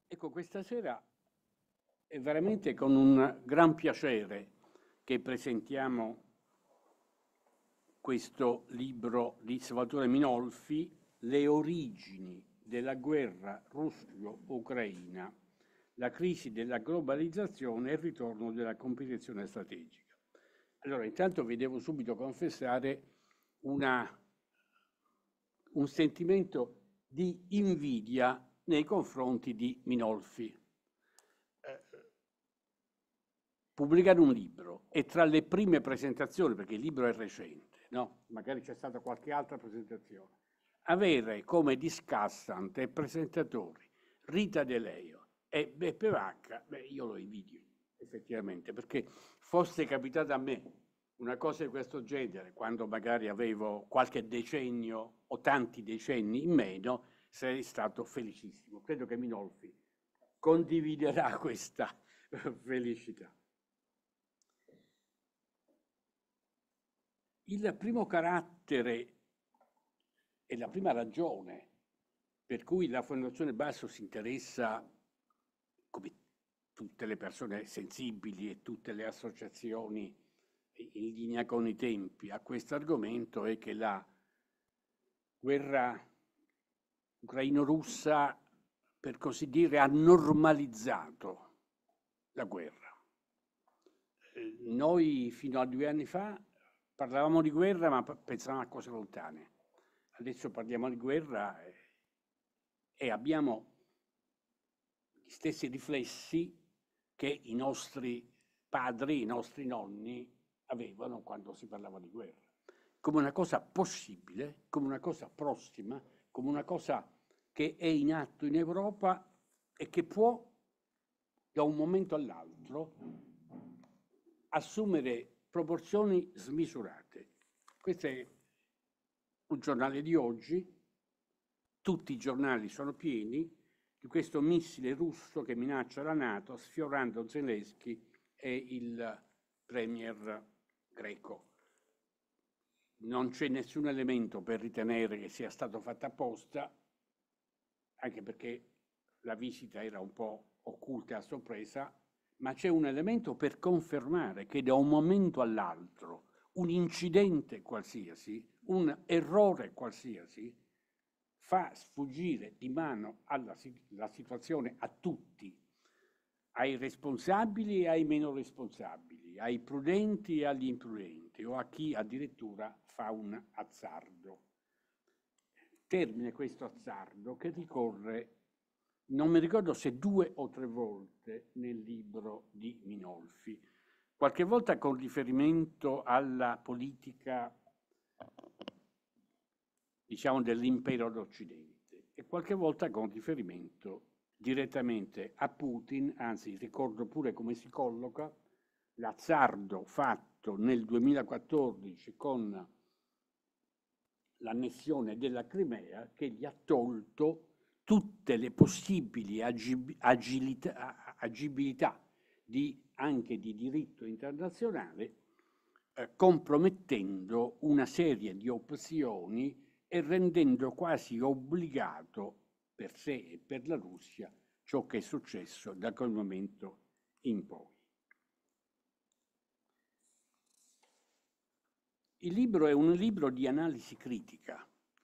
Ecco, questa sera è veramente con un gran piacere che presentiamo questo libro di Salvatore Minolfi, Le origini della guerra russo-ucraina, la crisi della globalizzazione e il ritorno della competizione strategica. Allora, intanto vi devo subito confessare un sentimento di invidia nei confronti di Minolfi. Pubblicare un libro e tra le prime presentazioni, perché il libro è recente, no? Magari c'è stata qualche altra presentazione, avere come discussant e presentatori Rita De Leo e Beppe Vacca, io lo invidio effettivamente, perché fosse capitata a me una cosa di questo genere, quando magari avevo qualche decennio o tanti decenni in meno, sarei stato felicissimo. Credo che Minolfi condividerà questa felicità. Il primo carattere e la prima ragione per cui la Fondazione Basso si interessa, come tutte le persone sensibili e tutte le associazioni in linea con i tempi, a questo argomento è che la guerra ucraino-russa, per così dire, ha normalizzato la guerra. Noi fino a 2 anni fa parlavamo di guerra, ma pensavamo a cose lontane. Adesso parliamo di guerra e abbiamo gli stessi riflessi che i nostri padri, i nostri nonni avevano quando si parlava di guerra. Come una cosa possibile, come una cosa prossima, come una cosa che è in atto in Europa e che può, da un momento all'altro, assumere proporzioni smisurate. Questo è un giornale di oggi, tutti i giornali sono pieni di questo missile russo che minaccia la NATO, sfiorando Zelensky e il premier greco. Non c'è nessun elemento per ritenere che sia stato fatto apposta, anche perché la visita era un po' occulta e a sorpresa, ma c'è un elemento per confermare che da un momento all'altro un incidente qualsiasi, un errore qualsiasi, fa sfuggire di mano la situazione a tutti, ai responsabili e ai meno responsabili, ai prudenti e agli imprudenti, o a chi addirittura fa un azzardo. Termine questo azzardo che ricorre, non mi ricordo se 2 o 3 volte nel libro di Minolfi, qualche volta con riferimento alla politica, diciamo, dell'impero d'Occidente e qualche volta con riferimento direttamente a Putin, anzi ricordo pure come si colloca l'azzardo fatto nel 2014 con l'annessione della Crimea, che gli ha tolto tutte le possibili agibilità anche di diritto internazionale, compromettendo una serie di opzioni e rendendo quasi obbligato per sé e per la Russia ciò che è successo da quel momento in poi. Il libro è un libro di analisi critica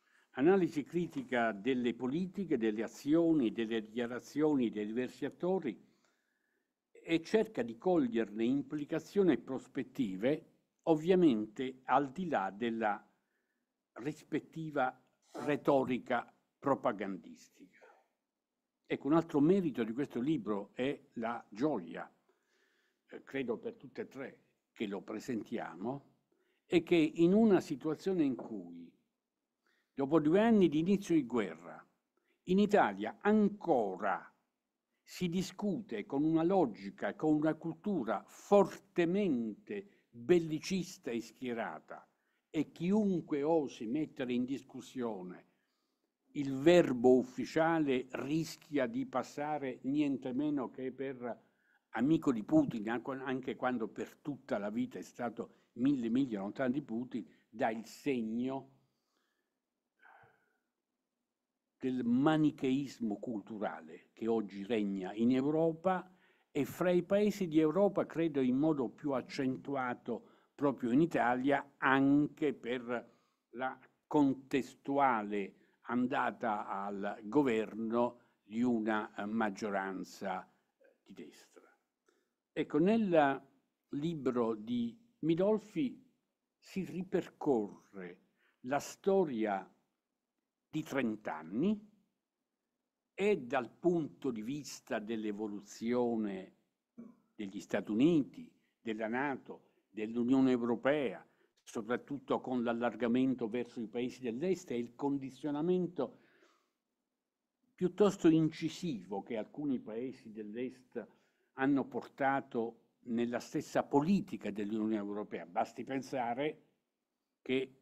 delle politiche, delle azioni, delle dichiarazioni dei diversi attori e cerca di coglierne implicazioni e prospettive, ovviamente al di là della rispettiva retorica propagandistica. Ecco, un altro merito di questo libro è la gioia, credo per tutte e tre che lo presentiamo, è che in una situazione in cui, dopo 2 anni di inizio di guerra, in Italia ancora si discute con una logica e con una cultura fortemente bellicista e schierata, e chiunque osi mettere in discussione il verbo ufficiale rischia di passare niente meno che per amico di Putin, anche quando per tutta la vita è stato 1000 miglia lontano di Putin, dà il segno del manicheismo culturale che oggi regna in Europa e fra i paesi di Europa credo in modo più accentuato proprio in Italia, anche per la contestuale andata al governo di una maggioranza di destra. Ecco, nel libro di Midolfi si ripercorre la storia di 30 anni e dal punto di vista dell'evoluzione degli Stati Uniti, della NATO, dell'Unione Europea, soprattutto con l'allargamento verso i paesi dell'Est e il condizionamento piuttosto incisivo che alcuni paesi dell'Est hanno portato nella stessa politica dell'Unione Europea. Basti pensare che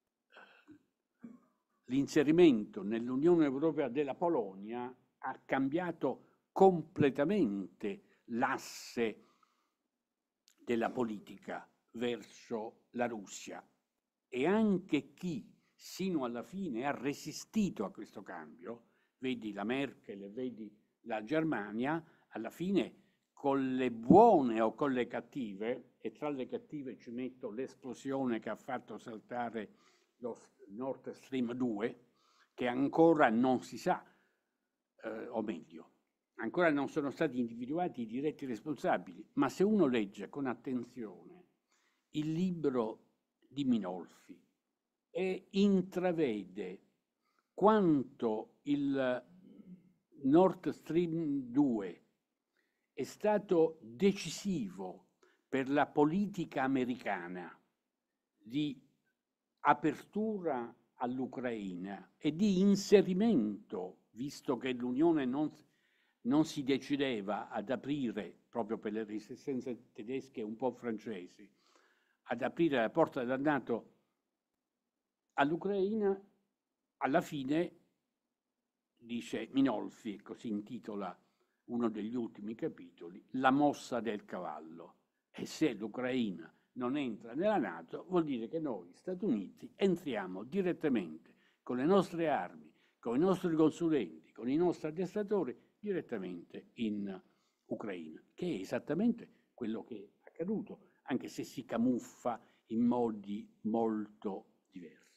l'inserimento nell'Unione Europea della Polonia ha cambiato completamente l'asse della politica verso la Russia e anche chi sino alla fine ha resistito a questo cambio, vedi la Merkel e vedi la Germania, alla fine con le buone o con le cattive, e tra le cattive ci metto l'esplosione che ha fatto saltare lo Nord Stream 2, che ancora non si sa, o meglio, ancora non sono stati individuati i diretti responsabili, ma se uno legge con attenzione il libro di Minolfi e intravede quanto il Nord Stream 2 è stato decisivo per la politica americana di apertura all'Ucraina e di inserimento, visto che l'Unione non si decideva ad aprire, proprio per le resistenze tedesche e un po' francesi, ad aprire la porta della NATO all'Ucraina, alla fine, dice Minolfi, così intitola uno degli ultimi capitoli, la mossa del cavallo. E se l'Ucraina non entra nella NATO, vuol dire che noi, Stati Uniti, entriamo direttamente con le nostre armi, con i nostri consulenti, con i nostri addestratori, direttamente in Ucraina, che è esattamente quello che è accaduto, anche se si camuffa in modi molto diversi.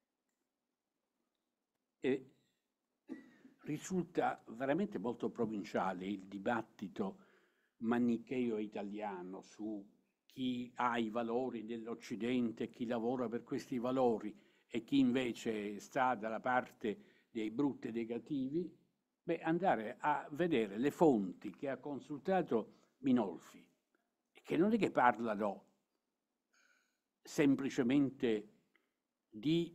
E risulta veramente molto provinciale il dibattito manicheo italiano su chi ha i valori dell'Occidente, chi lavora per questi valori e chi invece sta dalla parte dei brutti e dei cattivi. Andare a vedere le fonti che ha consultato Minolfi, che non è che parlano semplicemente di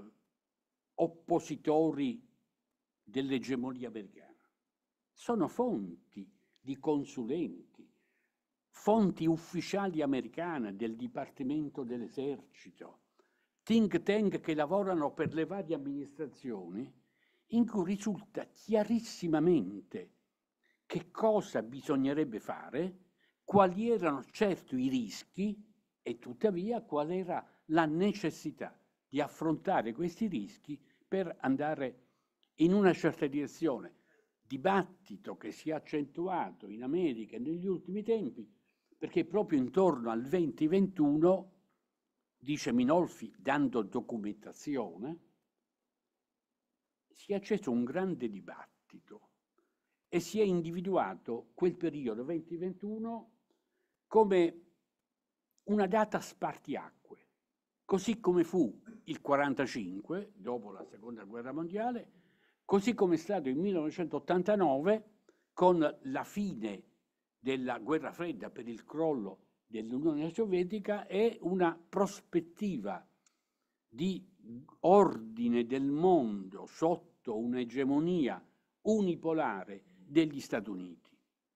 oppositori dell'egemonia americana, sono fonti di consulenti, fonti ufficiali americane del Dipartimento dell'Esercito, think tank che lavorano per le varie amministrazioni, in cui risulta chiarissimamente che cosa bisognerebbe fare, quali erano certo i rischi e tuttavia qual era la necessità di affrontare questi rischi per andare in una certa direzione. Dibattito che si è accentuato in America negli ultimi tempi, perché proprio intorno al 2021, dice Minolfi, dando documentazione, si è acceso un grande dibattito e si è individuato quel periodo 2021 come una data spartiacque, così come fu il 45, dopo la Seconda Guerra Mondiale, così come è stato il 1989 con la fine della Guerra Fredda per il crollo dell'Unione Sovietica e una prospettiva di ordine del mondo sotto un'egemonia unipolare degli Stati Uniti.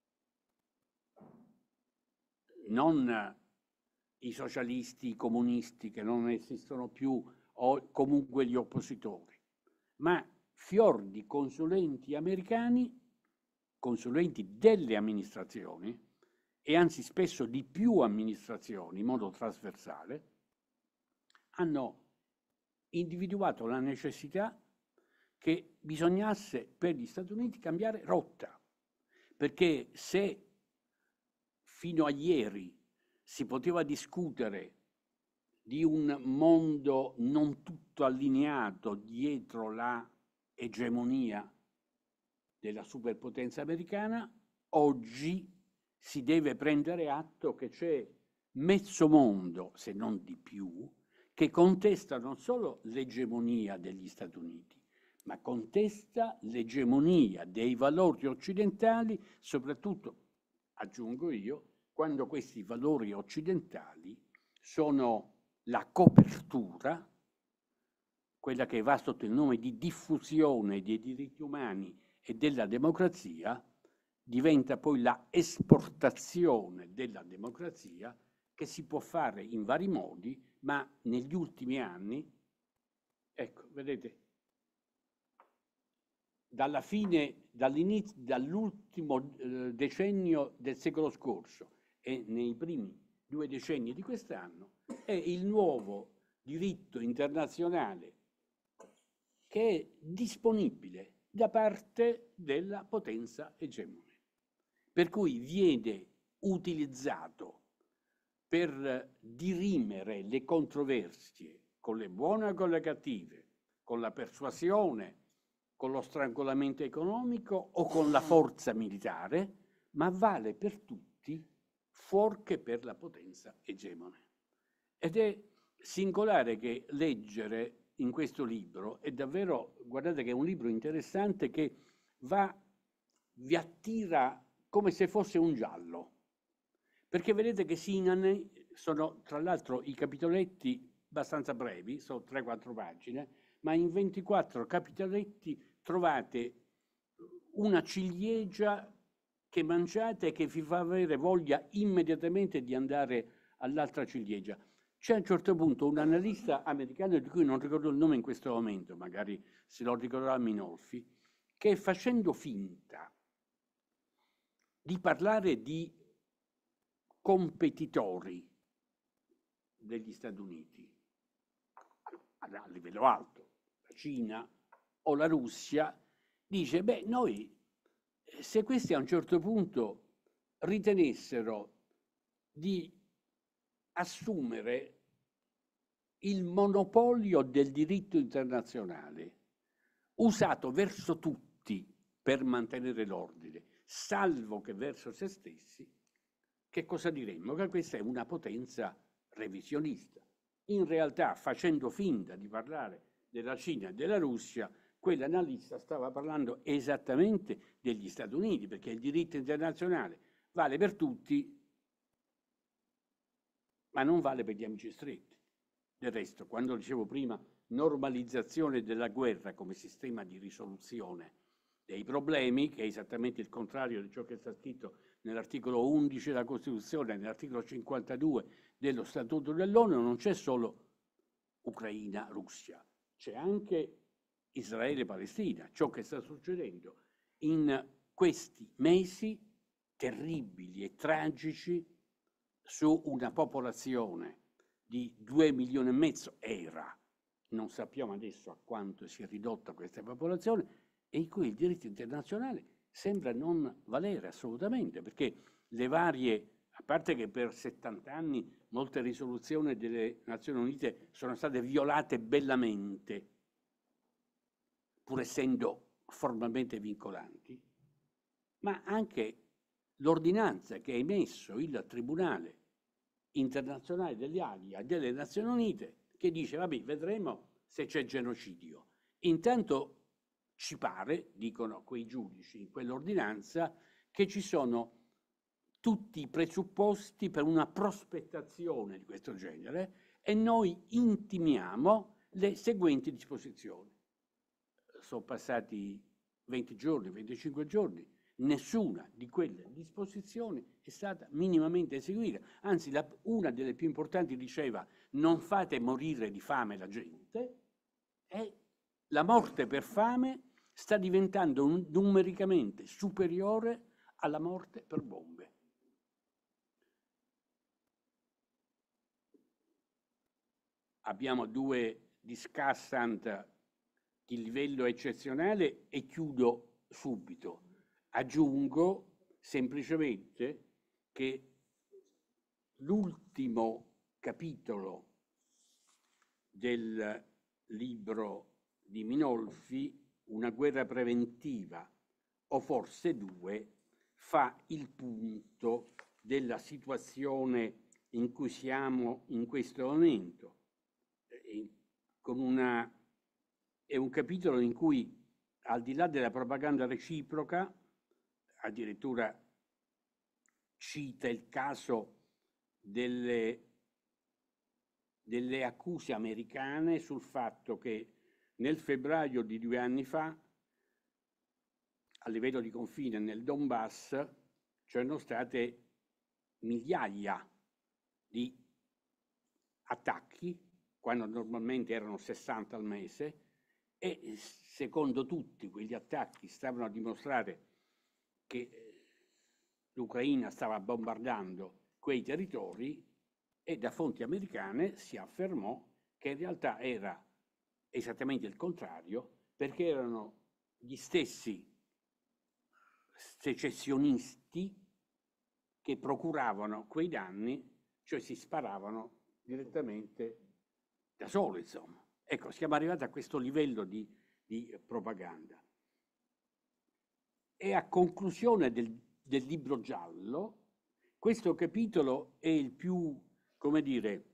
Non i socialisti, i comunisti che non esistono più o comunque gli oppositori, ma fior di consulenti americani, consulenti delle amministrazioni, e anzi spesso di più amministrazioni in modo trasversale, hanno individuato la necessità che bisognasse per gli Stati Uniti cambiare rotta, perché se fino a ieri si poteva discutere di un mondo non tutto allineato dietro la egemonia della superpotenza americana, oggi si deve prendere atto che c'è mezzo mondo, se non di più, che contesta non solo l'egemonia degli Stati Uniti, ma contesta l'egemonia dei valori occidentali, soprattutto, aggiungo io, quando questi valori occidentali sono la copertura, quella che va sotto il nome di diffusione dei diritti umani e della democrazia, diventa poi la esportazione della democrazia, che si può fare in vari modi, ma negli ultimi anni, ecco, vedete, dall'ultimo decennio del secolo scorso e nei primi 2 decenni di quest'anno, è il nuovo diritto internazionale che è disponibile da parte della potenza egemone, per cui viene utilizzato per dirimere le controversie con le buone o con le cattive, con la persuasione, con lo strangolamento economico o con la forza militare, ma vale per tutti fuorché per la potenza egemone. Ed è singolare che leggere in questo libro è davvero, guardate che è un libro interessante che vi attira come se fosse un giallo, perché vedete che sono tra l'altro i capitoletti abbastanza brevi, sono 3-4 pagine, ma in 24 capitoletti trovate una ciliegia che mangiate e che vi fa avere voglia immediatamente di andare all'altra ciliegia. C'è a un certo punto un analista americano, di cui non ricordo il nome in questo momento, magari se lo ricorderà Minolfi, che facendo finta di parlare di competitori degli Stati Uniti a livello alto, la Cina o la Russia, dice, beh, noi, se questi a un certo punto ritenessero di assumere il monopolio del diritto internazionale, usato verso tutti per mantenere l'ordine, salvo che verso se stessi, che cosa diremmo? Che questa è una potenza revisionista. In realtà, facendo finta di parlare della Cina e della Russia, quell'analista stava parlando esattamente degli Stati Uniti, perché il diritto internazionale vale per tutti, ma non vale per gli amici stretti. Del resto, quando dicevo prima normalizzazione della guerra come sistema di risoluzione dei problemi, che è esattamente il contrario di ciò che sta scritto nell'articolo 11 della Costituzione, nell'articolo 52 dello Statuto dell'ONU, non c'è solo Ucraina, Russia, c'è anche Israele e Palestina. Ciò che sta succedendo in questi mesi terribili e tragici su una popolazione di 2,5 milioni era, non sappiamo adesso a quanto si è ridotta questa popolazione, e in cui il diritto internazionale sembra non valere assolutamente, perché le varie, a parte che per 70 anni molte risoluzioni delle Nazioni Unite sono state violate bellamente, pur essendo formalmente vincolanti, ma anche l'ordinanza che ha emesso il Tribunale internazionale degli Haga delle Nazioni Unite, che dice, vabbè, vedremo se c'è genocidio. Intanto ci pare, dicono quei giudici in quell'ordinanza, che ci sono tutti i presupposti per una prospettazione di questo genere e noi intimiamo le seguenti disposizioni. Sono passati 20 giorni, 25 giorni, nessuna di quelle disposizioni è stata minimamente eseguita. Anzi, una delle più importanti diceva non fate morire di fame la gente, e la morte per fame sta diventando numericamente superiore alla morte per bombe. Abbiamo 2 discussant di livello eccezionale e chiudo subito. Aggiungo semplicemente che l'ultimo capitolo del libro di Minolfi, Una guerra preventiva, o forse due, fa il punto della situazione in cui siamo in questo momento. È un capitolo in cui, al di là della propaganda reciproca, addirittura cita il caso delle accuse americane sul fatto che nel febbraio di 2 anni fa, a livello di confine nel Donbass, c'erano state migliaia di attacchi, quando normalmente erano 60 al mese, e secondo tutti quegli attacchi stavano a dimostrare che l'Ucraina stava bombardando quei territori, e da fonti americane si affermò che in realtà era esattamente il contrario, perché erano gli stessi secessionisti che procuravano quei danni, cioè si sparavano direttamente da soli, insomma. Ecco, siamo arrivati a questo livello di propaganda. E a conclusione del libro giallo, questo capitolo è il più, come dire,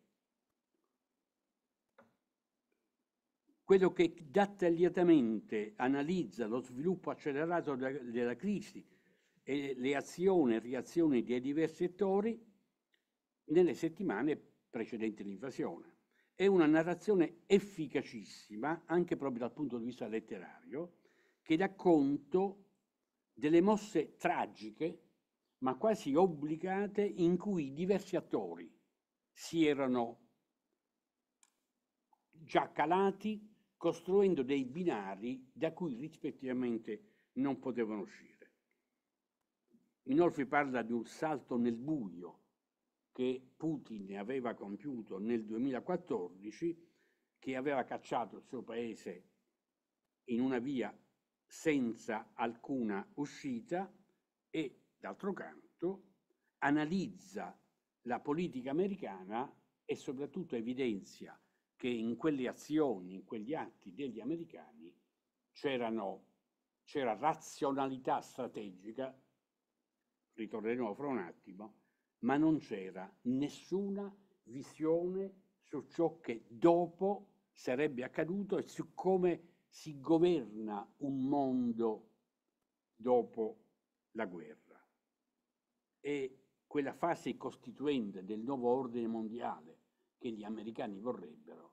quello che dettagliatamente analizza lo sviluppo accelerato della crisi e le azioni e reazioni dei diversi attori nelle settimane precedenti l'invasione. È una narrazione efficacissima, anche proprio dal punto di vista letterario, che dà conto delle mosse tragiche, ma quasi obbligate, in cui diversi attori si erano già calati, costruendo dei binari da cui rispettivamente non potevano uscire. Minolfi parla di un salto nel buio che Putin aveva compiuto nel 2014, che aveva cacciato il suo paese in una via senza alcuna uscita, e d'altro canto analizza la politica americana e soprattutto evidenzia che in quelle azioni, in quegli atti degli americani c'era razionalità strategica, ritorneremo fra un attimo, ma non c'era nessuna visione su ciò che dopo sarebbe accaduto e su come si governa un mondo dopo la guerra. E quella fase costituente del nuovo ordine mondiale che gli americani vorrebbero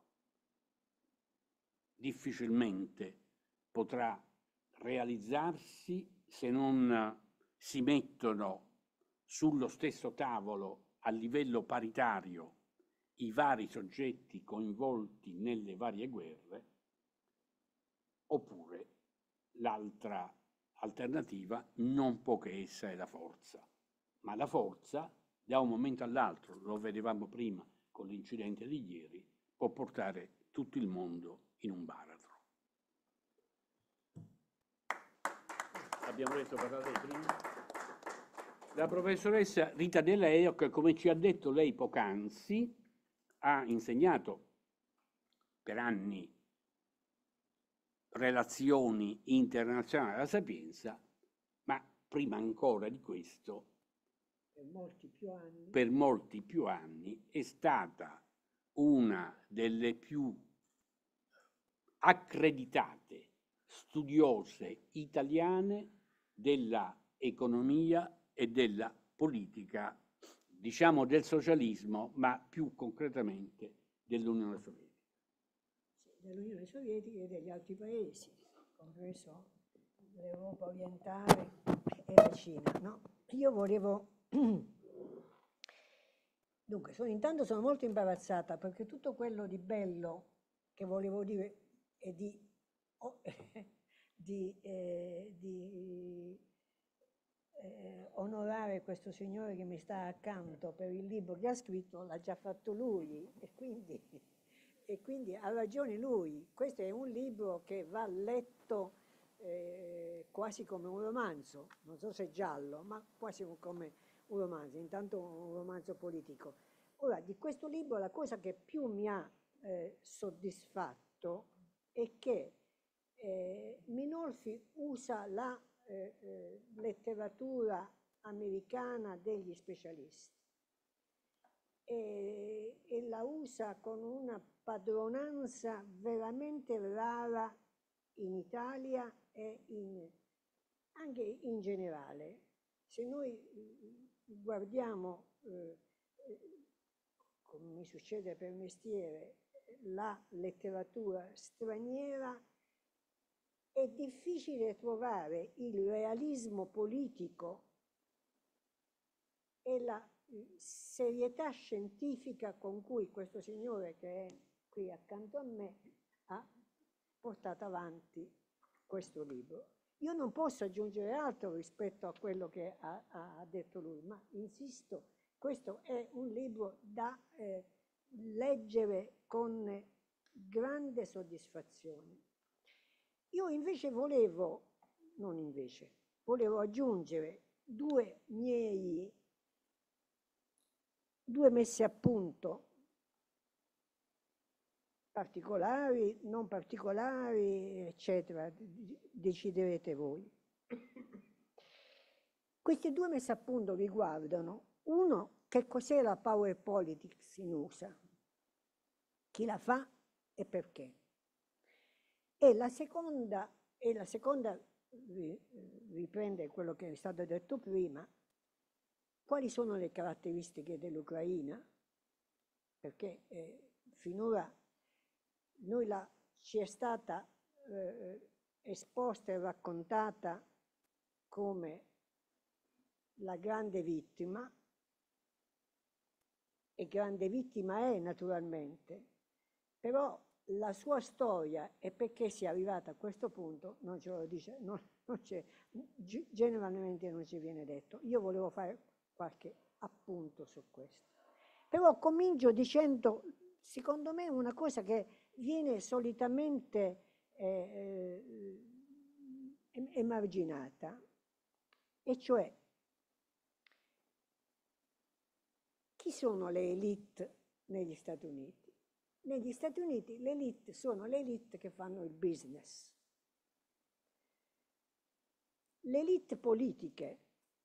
difficilmente potrà realizzarsi se non si mettono sullo stesso tavolo a livello paritario i vari soggetti coinvolti nelle varie guerre, oppure l'altra alternativa non può che essere la forza. Ma la forza, da un momento all'altro, lo vedevamo prima con l'incidente di ieri, può portare tutto il mondo in un baratro. Abbiamo detto parlare prima. La professoressa Rita De Leo, che come ci ha detto lei poc'anzi, ha insegnato per anni relazioni internazionali alla Sapienza, ma prima ancora di questo, per molti più anni, è stata una delle più accreditate studiose italiane della economia e della politica, diciamo del socialismo, ma più concretamente dell'Unione Sovietica. Dell'Unione Sovietica e degli altri paesi, compreso l'Europa orientale e la Cina. No? Io volevo... Dunque, intanto sono molto imbarazzata perché tutto quello di bello che volevo dire e di onorare questo signore che mi sta accanto per il libro che ha scritto, l'ha già fatto lui, e quindi e quindi ha ragione lui. Questo è un libro che va letto quasi come un romanzo, non so se giallo, ma quasi come un romanzo, intanto un romanzo politico. Ora, di questo libro la cosa che più mi ha soddisfatto è che Minolfi usa la letteratura americana degli specialisti e la usa con una padronanza veramente rara in Italia e anche in generale. Se noi guardiamo, come mi succede per mestiere, la letteratura straniera, è difficile trovare il realismo politico e la serietà scientifica con cui questo signore che è qui accanto a me ha portato avanti questo libro. Io non posso aggiungere altro rispetto a quello che ha detto lui, ma insisto, questo è un libro da leggere con grande soddisfazione. Io invece volevo aggiungere due messe a punto, particolari, non particolari, eccetera, deciderete voi. Queste due messe a punto riguardano, uno, che cos'è la power politics in USA, chi la fa e perché. E la seconda riprende quello che è stato detto prima, quali sono le caratteristiche dell'Ucraina, perché finora ci è stata esposta e raccontata come la grande vittima, e grande vittima è naturalmente, però la sua storia e perché sia arrivata a questo punto non ce lo dice, generalmente non ci viene detto. Io volevo fare qualche appunto su questo. Però comincio dicendo, secondo me, una cosa che viene solitamente emarginata, e cioè chi sono le elite negli Stati Uniti? Negli Stati Uniti le elite sono le elite che fanno il business. Le elite politiche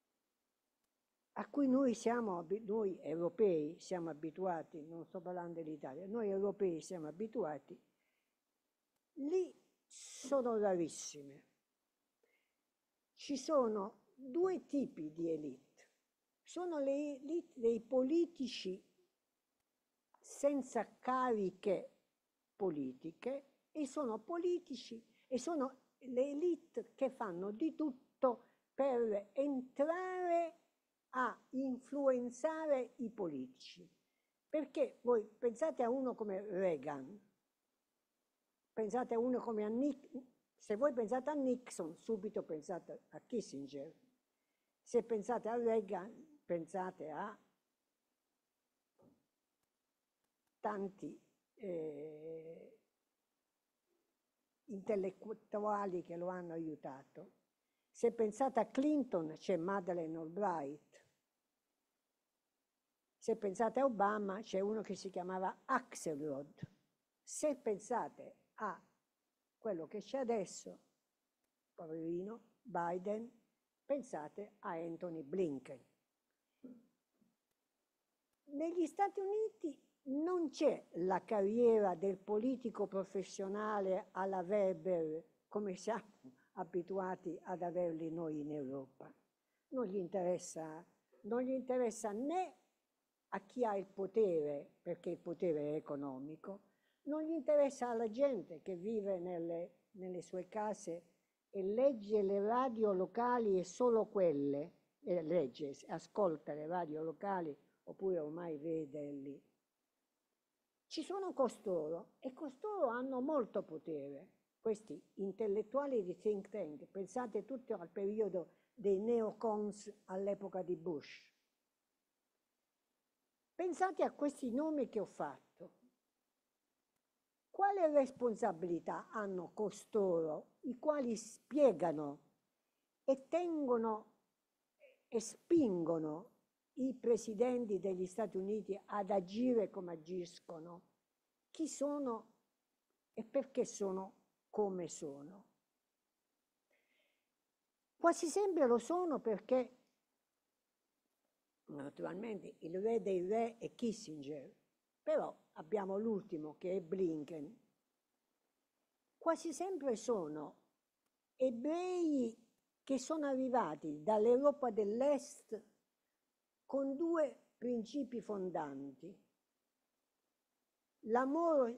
a cui noi europei siamo abituati, non sto parlando dell'Italia, noi europei siamo abituati, lì sono rarissime. Ci sono due tipi di elite. Sono le elite dei politici senza cariche politiche e sono politici e sono le elite che fanno di tutto per entrare a influenzare i politici. Perché voi pensate a uno come Reagan, pensate a uno come se voi pensate a Nixon, subito pensate a Kissinger. Se pensate a Reagan, pensate a tanti intellettuali che lo hanno aiutato. Se pensate a Clinton, c'è Madeleine Albright. Se pensate a Obama, c'è uno che si chiamava Axelrod. Se pensate a quello che c'è adesso, poverino, Biden, pensate a Anthony Blinken. Negli Stati Uniti non c'è la carriera del politico professionale alla Weber come siamo abituati ad averli noi in Europa. Non gli interessa né a chi ha il potere, perché il potere è economico, non gli interessa alla gente che vive nelle sue case e legge le radio locali e solo quelle, ascolta le radio locali oppure ormai vede lì. Ci sono costoro e costoro hanno molto potere, questi intellettuali di think tank, pensate tutto al periodo dei neocons all'epoca di Bush. Pensate a questi nomi che ho fatto. Quale responsabilità hanno costoro, i quali spiegano e tengono e spingono i presidenti degli Stati Uniti ad agire come agiscono? Chi sono e perché sono come sono? Quasi sempre lo sono perché, naturalmente, il re dei re è Kissinger, però abbiamo l'ultimo che è Blinken. Quasi sempre sono ebrei che sono arrivati dall'Europa dell'Est con due principi fondanti: l'amore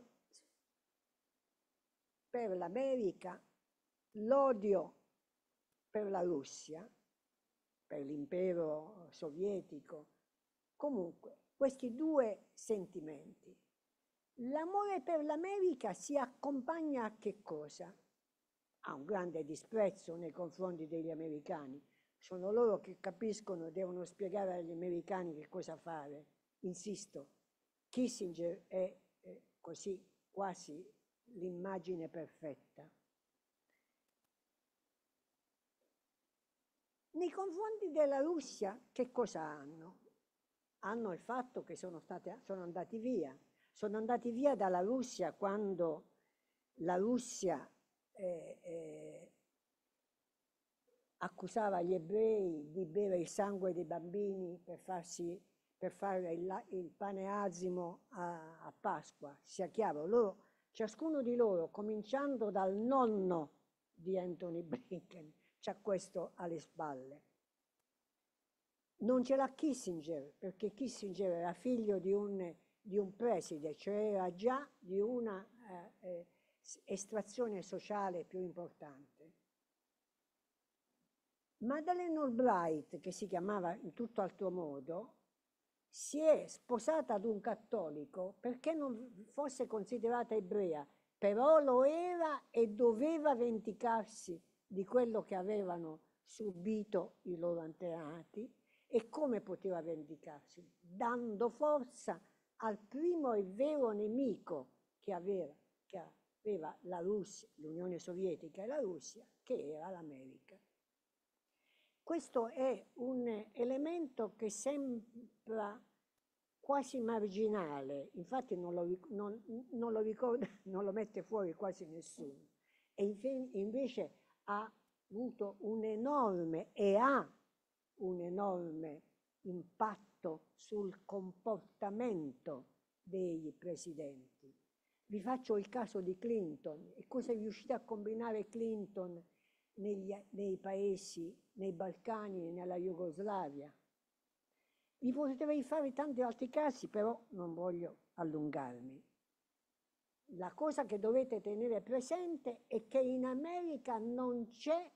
per l'America, l'odio per la Russia, per l'impero sovietico. Comunque, questi due sentimenti. L'amore per l'America si accompagna a che cosa? A un grande disprezzo nei confronti degli americani. Sono loro che capiscono, devono spiegare agli americani che cosa fare. Insisto, Kissinger è così quasi l'immagine perfetta. Nei confronti della Russia che cosa hanno? Hanno il fatto che sono andati via. Sono andati via dalla Russia quando la Russia accusava gli ebrei di bere il sangue dei bambini per fare il pane azimo a Pasqua. Sia chiaro, ciascuno di loro, cominciando dal nonno di Anthony Blinken, c'ha questo alle spalle. Non ce l'ha Kissinger, perché Kissinger era figlio di un preside, cioè era già di una estrazione sociale più importante. Madeleine Albright, che si chiamava in tutto altro modo, si è sposata ad un cattolico perché non fosse considerata ebrea, però lo era e doveva vendicarsi di quello che avevano subito i loro antenati. E come poteva vendicarsi? Dando forza al primo e vero nemico che aveva la Russia, l'Unione Sovietica e la Russia, che era l'America. Questo è un elemento che sembra quasi marginale, infatti non lo ricorda, non lo mette fuori quasi nessuno, e invece ha avuto un enorme e ha un enorme impatto sul comportamento dei presidenti. Vi faccio il caso di Clinton e cosa è riuscita a combinare Clinton nei paesi, nei Balcani e nella Jugoslavia. Vi potrei fare tanti altri casi, però non voglio allungarmi. La cosa che dovete tenere presente è che in America non c'è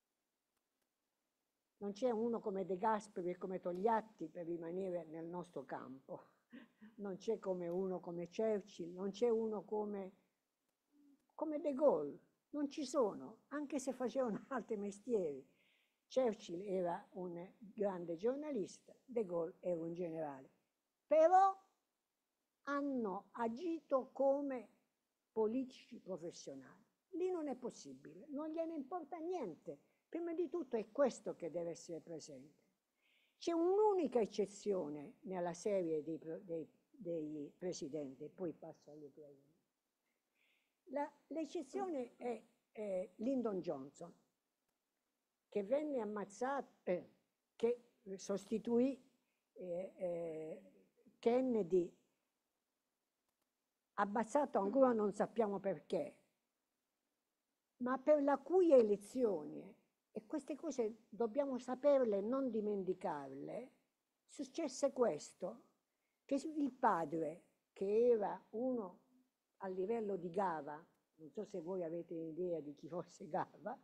uno come De Gasperi e come Togliatti, per rimanere nel nostro campo, non c'è come uno come Churchill, non c'è uno come De Gaulle, non ci sono, anche se facevano altri mestieri. Churchill era un grande giornalista, De Gaulle era un generale, però hanno agito come politici professionali. Lì non è possibile, non gliene importa niente. Prima di tutto è questo che deve essere presente. C'è un'unica eccezione nella serie dei presidenti, e poi passo all'Ucraina. L'eccezione è Lyndon Johnson, che venne ammazzato, che sostituì Kennedy, ammazzato ancora non sappiamo perché, ma per la cui elezione, e queste cose dobbiamo saperle e non dimenticarle, successe questo, che il padre, che era uno a livello di Gava, non so se voi avete idea di chi fosse Gava,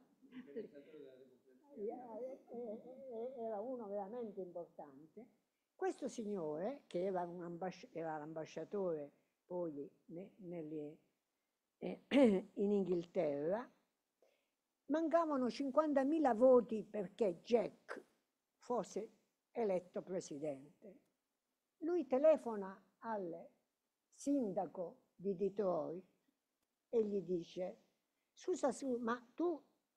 era uno veramente importante. Questo signore, che era l'ambasciatore poi in Inghilterra, mancavano 50.000 voti perché Jack fosse eletto presidente. Lui telefona al sindaco di Detroit e gli dice, scusa, ma tu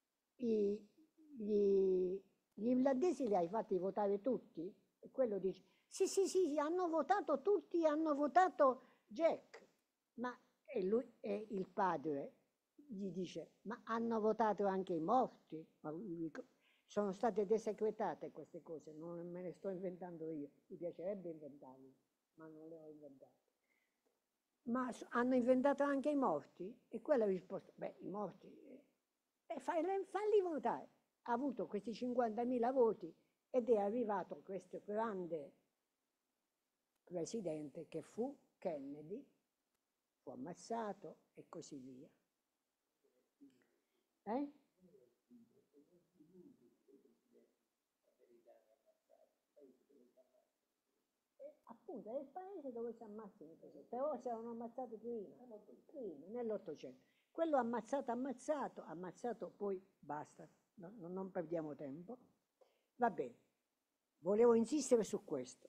gli irlandesi li hai fatti votare tutti? E quello dice, sì, sì, sì, hanno votato tutti, hanno votato Jack. Ma e lui, e il padre gli dice, ma hanno votato anche i morti? Sono state desecretate queste cose, non me le sto inventando io, mi piacerebbe inventarle, ma non le ho inventate. Ma hanno inventato anche i morti? E quella ha risposto, beh, i morti, falli votare. Ha avuto questi 50.000 voti ed è arrivato questo grande presidente che fu Kennedy, fu ammazzato e così via. Appunto, è il paese dove si ammazzano i presidenti, però si erano ammazzati prima, nell'Ottocento. Quello ammazzato, poi basta, non perdiamo tempo. Va bene, volevo insistere su questo.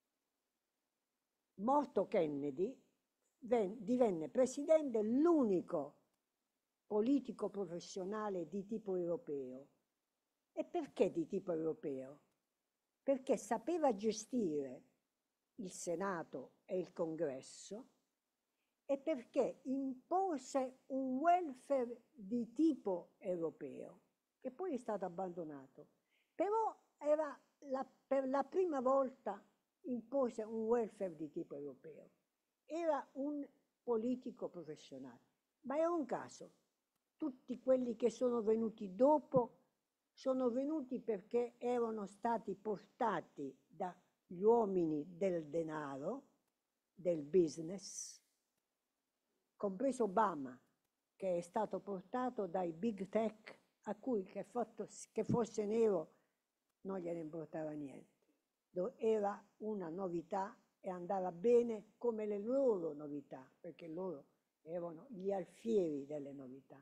Morto Kennedy, divenne presidente l'unico politico professionale di tipo europeo. E perché di tipo europeo? Perché sapeva gestire il Senato e il Congresso e perché impose un welfare di tipo europeo, che poi è stato abbandonato. Però era per la prima volta impose un welfare di tipo europeo. Era un politico professionale, ma è un caso. Tutti quelli che sono venuti dopo sono venuti perché erano stati portati dagli uomini del denaro, del business, compreso Obama, che è stato portato dai big tech a cui che fosse nero non gliene importava niente. Era una novità e andava bene come le loro novità, perché loro erano gli alfieri delle novità.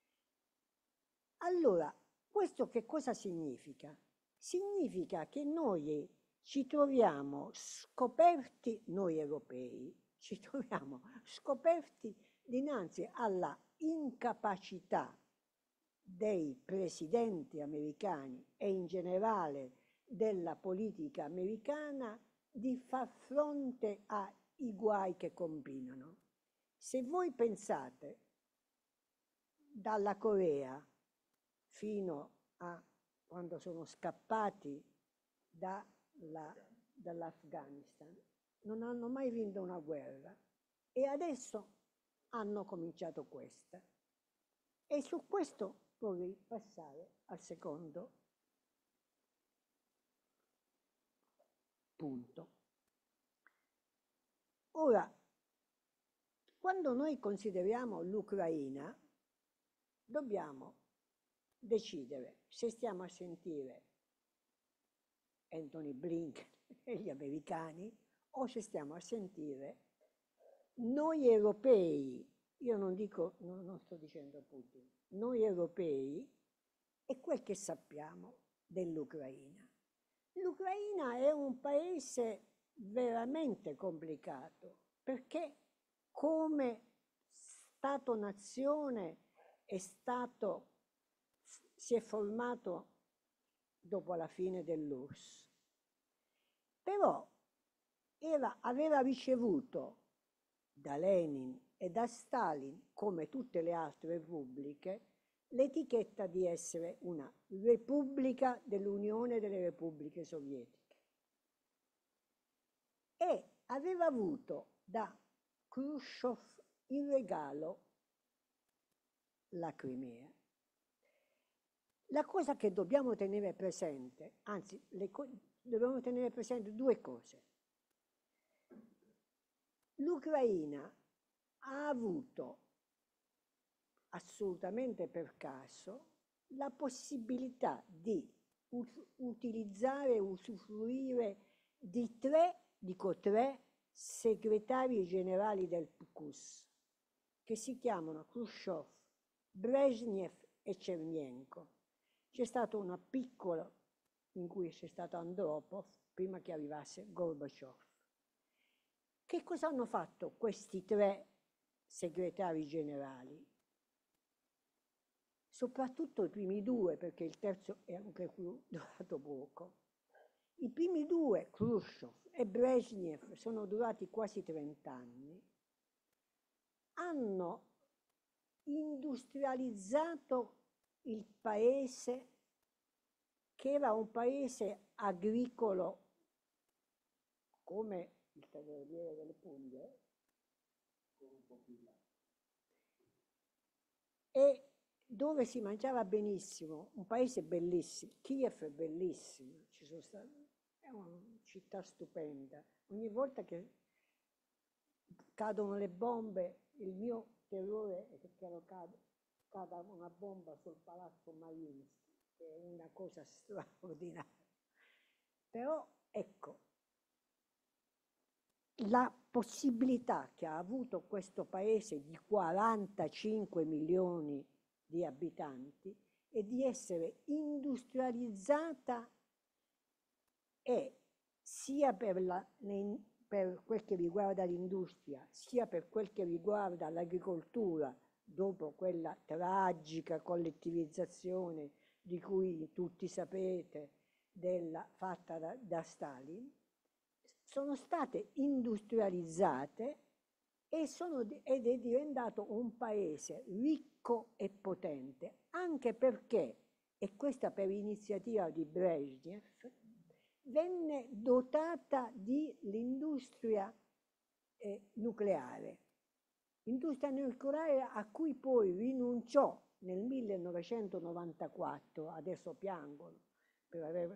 Allora, questo che cosa significa? Significa che noi ci troviamo scoperti, noi europei, ci troviamo scoperti dinanzi alla incapacità dei presidenti americani e in generale della politica americana di far fronte ai guai che combinano. Se voi pensate dalla Corea fino a quando sono scappati dall'Afghanistan, non hanno mai vinto una guerra e adesso hanno cominciato questa. E su questo vorrei passare al secondo punto. Ora, quando noi consideriamo l'Ucraina, dobbiamo decidere se stiamo a sentire Anthony Blinken e gli americani o se stiamo a sentire noi europei, io non sto dicendo Putin, noi europei e quel che sappiamo dell'Ucraina. L'Ucraina è un paese veramente complicato perché come Stato-nazione si è formato dopo la fine dell'URSS, però aveva ricevuto da Lenin e da Stalin, come tutte le altre repubbliche, l'etichetta di essere una repubblica dell'Unione delle Repubbliche Sovietiche. E aveva avuto da Khrushchev in regalo la Crimea. La cosa che dobbiamo tenere presente, anzi, dobbiamo tenere presente due cose. L'Ucraina ha avuto, assolutamente per caso, la possibilità di utilizzare e usufruire di tre segretari generali del PQS, che si chiamano Khrushchev, Brezhnev e Chernenko. C'è stato una piccola in cui c'è stato Andropov prima che arrivasse Gorbaciov. Che cosa hanno fatto questi tre segretari generali, soprattutto i primi due, perché il terzo è anche durato poco. I primi due, Khrushchev e Brezhnev, sono durati quasi 30 anni, hanno industrializzato il paese, che era un paese agricolo come il Tavoliere delle Puglie, e dove si mangiava benissimo, un paese bellissimo. Kiev è bellissimo, è una città stupenda. Ogni volta che cadono le bombe, il mio terrore è che cada una bomba sul palazzo Mariinsky, che è una cosa straordinaria. Però ecco, la possibilità che ha avuto questo paese di 45 milioni di abitanti è di essere industrializzata, e sia per quel che riguarda l'industria, sia per quel che riguarda l'agricoltura, dopo quella tragica collettivizzazione di cui tutti sapete, fatta da Stalin, sono state industrializzate ed è diventato un paese ricco e potente, anche perché, e questa per iniziativa di Brezhnev, venne dotata di l'industria nucleare. Industria nucleare a cui poi rinunciò nel 1994, adesso piangono per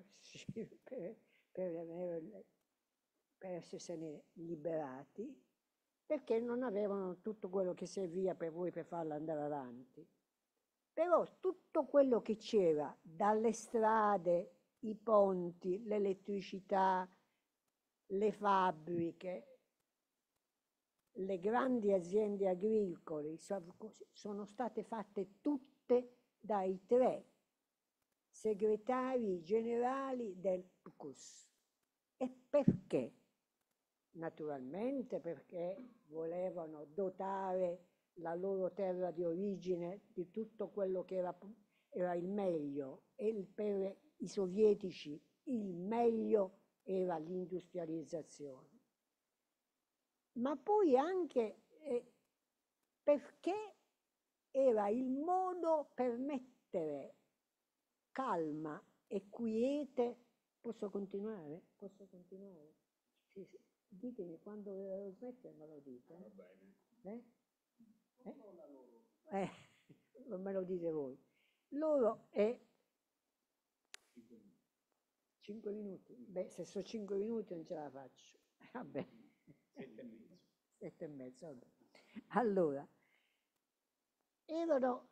essersene liberati, perché non avevano tutto quello che serviva per voi per farla andare avanti. Però tutto quello che c'era, dalle strade, i ponti, l'elettricità, le fabbriche, le grandi aziende agricole, sono state fatte tutte dai 3 segretari generali del PQS. E perché? Naturalmente perché volevano dotare la loro terra di origine di tutto quello che era il meglio, e per i sovietici il meglio era l'industrializzazione. Ma poi anche perché era il modo per mettere calma e quiete. Posso continuare? Posso continuare? Sì, sì. Ditemi quando devo smettere, me lo dite. Va bene. Non me lo dite voi. Loro è 5 minuti. Beh, se sono 5 minuti non ce la faccio. Vabbè. 7 e mezzo. Vabbè. Allora, erano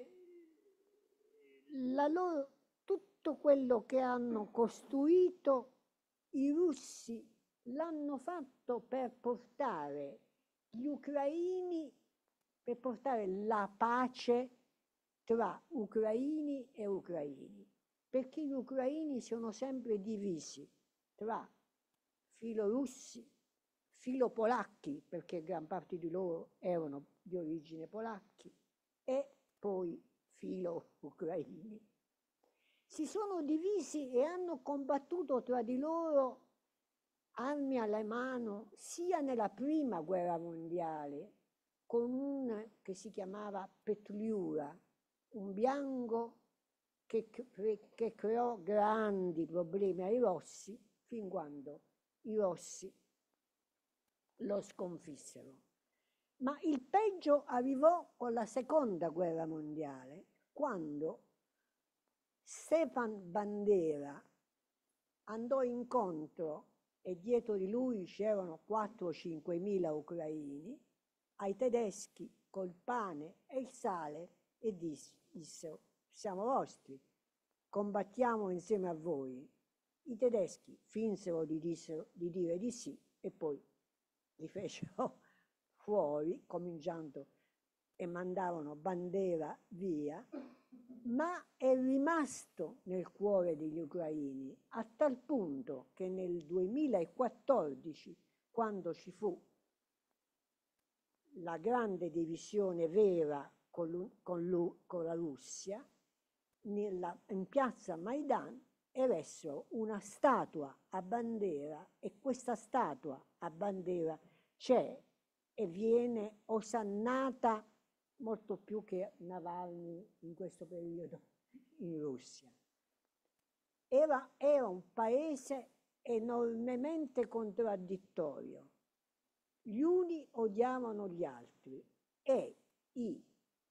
tutto quello che hanno costruito i russi l'hanno fatto per portare gli ucraini, per portare la pace tra ucraini e ucraini, perché gli ucraini sono sempre divisi tra filorussi, filopolacchi, perché gran parte di loro erano di origine polacchi, e poi filo-ucraini. Si sono divisi e hanno combattuto tra di loro armi alla mano, sia nella prima guerra mondiale, con un che si chiamava Petliura, un bianco che creò grandi problemi ai rossi, fin quando i rossi lo sconfissero. Ma il peggio arrivò con la seconda guerra mondiale, quando Stepan Bandera andò incontro, e dietro di lui c'erano 4 o 5 mila ucraini, ai tedeschi col pane e il sale, e dissero: siamo vostri, combattiamo insieme a voi. I tedeschi finsero di dire di sì, e poi li fecero fuori, cominciando, e mandarono Bandera via, ma è rimasto nel cuore degli ucraini, a tal punto che nel 2014, quando ci fu la grande divisione vera con la Russia, in piazza Maidan eressero una statua a bandiera, e questa statua a bandiera c'è e viene osannata molto più che Navalny in questo periodo in Russia. Era un paese enormemente contraddittorio. Gli uni odiavano gli altri e i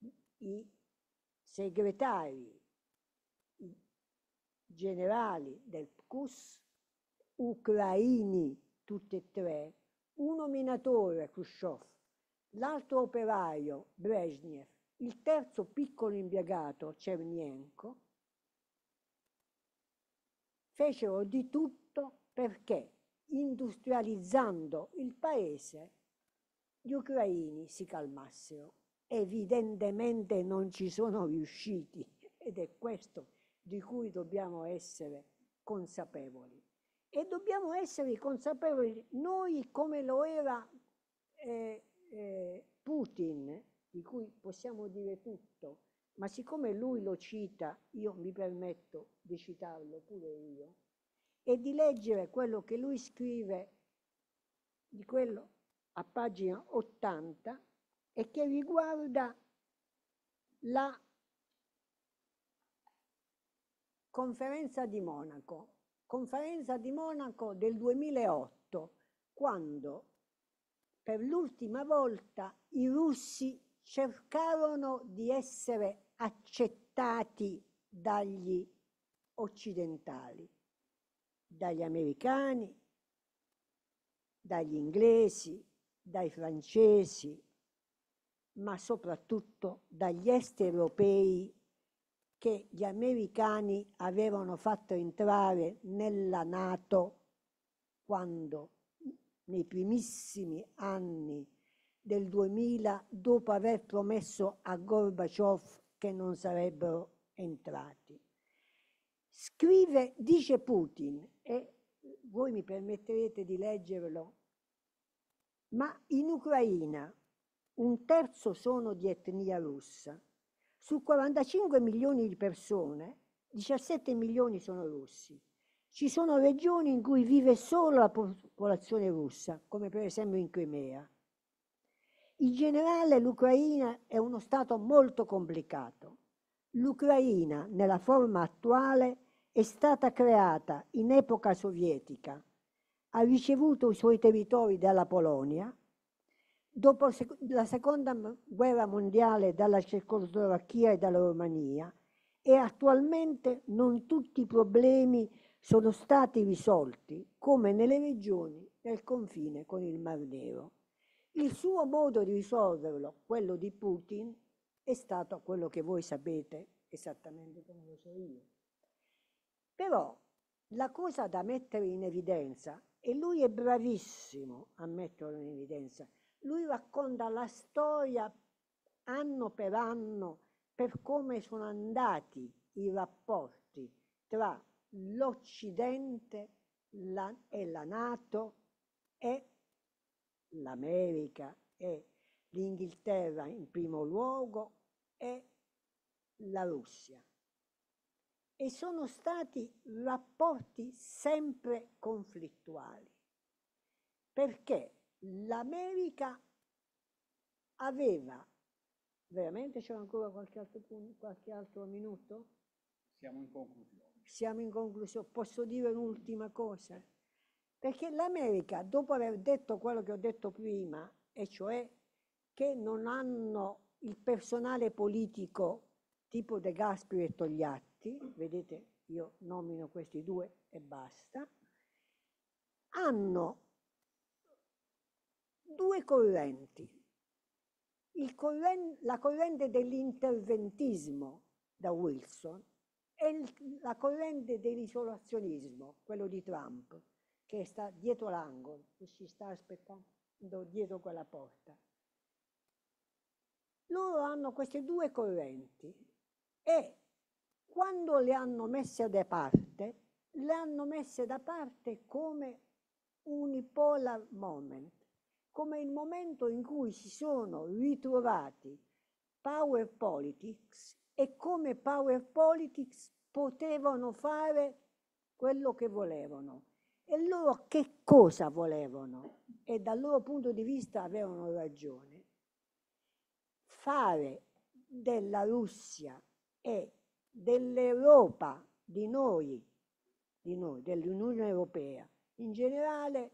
segretari, i generali del PQS, ucraini tutti e tre, uno minatore, Khrushchev, l'altro operaio, Brezhnev, il terzo piccolo impiegato, Chernenko, fecero di tutto perché, industrializzando il paese, gli ucraini si calmassero. Evidentemente non ci sono riusciti, ed è questo di cui dobbiamo essere consapevoli. E dobbiamo essere consapevoli noi, come lo era Putin, di cui possiamo dire tutto, ma siccome lui lo cita, io mi permetto di citarlo pure io, e di leggere quello che lui scrive, di quello a pagina 80, e che riguarda la conferenza di Monaco del 2008, quando per l'ultima volta i russi cercarono di essere accettati dagli occidentali, dagli americani, dagli inglesi, dai francesi, ma soprattutto dagli est europei che gli americani avevano fatto entrare nella NATO quando, nei primissimi anni del 2000, dopo aver promesso a Gorbaciov che non sarebbero entrati. Dice Putin, e voi mi permetterete di leggerlo, ma in Ucraina 1/3 sono di etnia russa. Su 45 milioni di persone, 17 milioni sono russi. Ci sono regioni in cui vive solo la popolazione russa, come per esempio in Crimea. In generale l'Ucraina è uno stato molto complicato. L'Ucraina, nella forma attuale, è stata creata in epoca sovietica, ha ricevuto i suoi territori dalla Polonia, dopo la seconda guerra mondiale dalla Cecoslovacchia e dalla Romania, e attualmente non tutti i problemi sono stati risolti, come nelle regioni del confine con il Mar Nero. Il suo modo di risolverlo, quello di Putin, è stato quello che voi sapete esattamente come lo so io. Però la cosa da mettere in evidenza, e lui è bravissimo a metterlo in evidenza, lui racconta la storia anno per anno per come sono andati i rapporti tra l'Occidente e la NATO e l'America e l'Inghilterra in primo luogo e la Russia. E sono stati rapporti sempre conflittuali, perché l'America aveva, veramente c'è ancora qualche altro minuto? Siamo in conclusione. Siamo in conclusione. Posso dire un'ultima cosa? Perché l'America, dopo aver detto quello che ho detto prima, e cioè che non hanno il personale politico tipo De Gasperi e Togliatti, vedete, io nomino questi due e basta, hanno due correnti. La corrente dell'interventismo da Wilson e la corrente dell'isolazionismo, quello di Trump, che sta dietro l'angolo, che ci sta aspettando dietro quella porta. Loro hanno queste due correnti e quando le hanno messe da parte, le hanno messe da parte come unipolar moment, come il momento in cui si sono ritrovati power politics e come power politics potevano fare quello che volevano. E loro che cosa volevano? E dal loro punto di vista avevano ragione. Fare della Russia e dell'Europa, di noi, dell'Unione Europea in generale,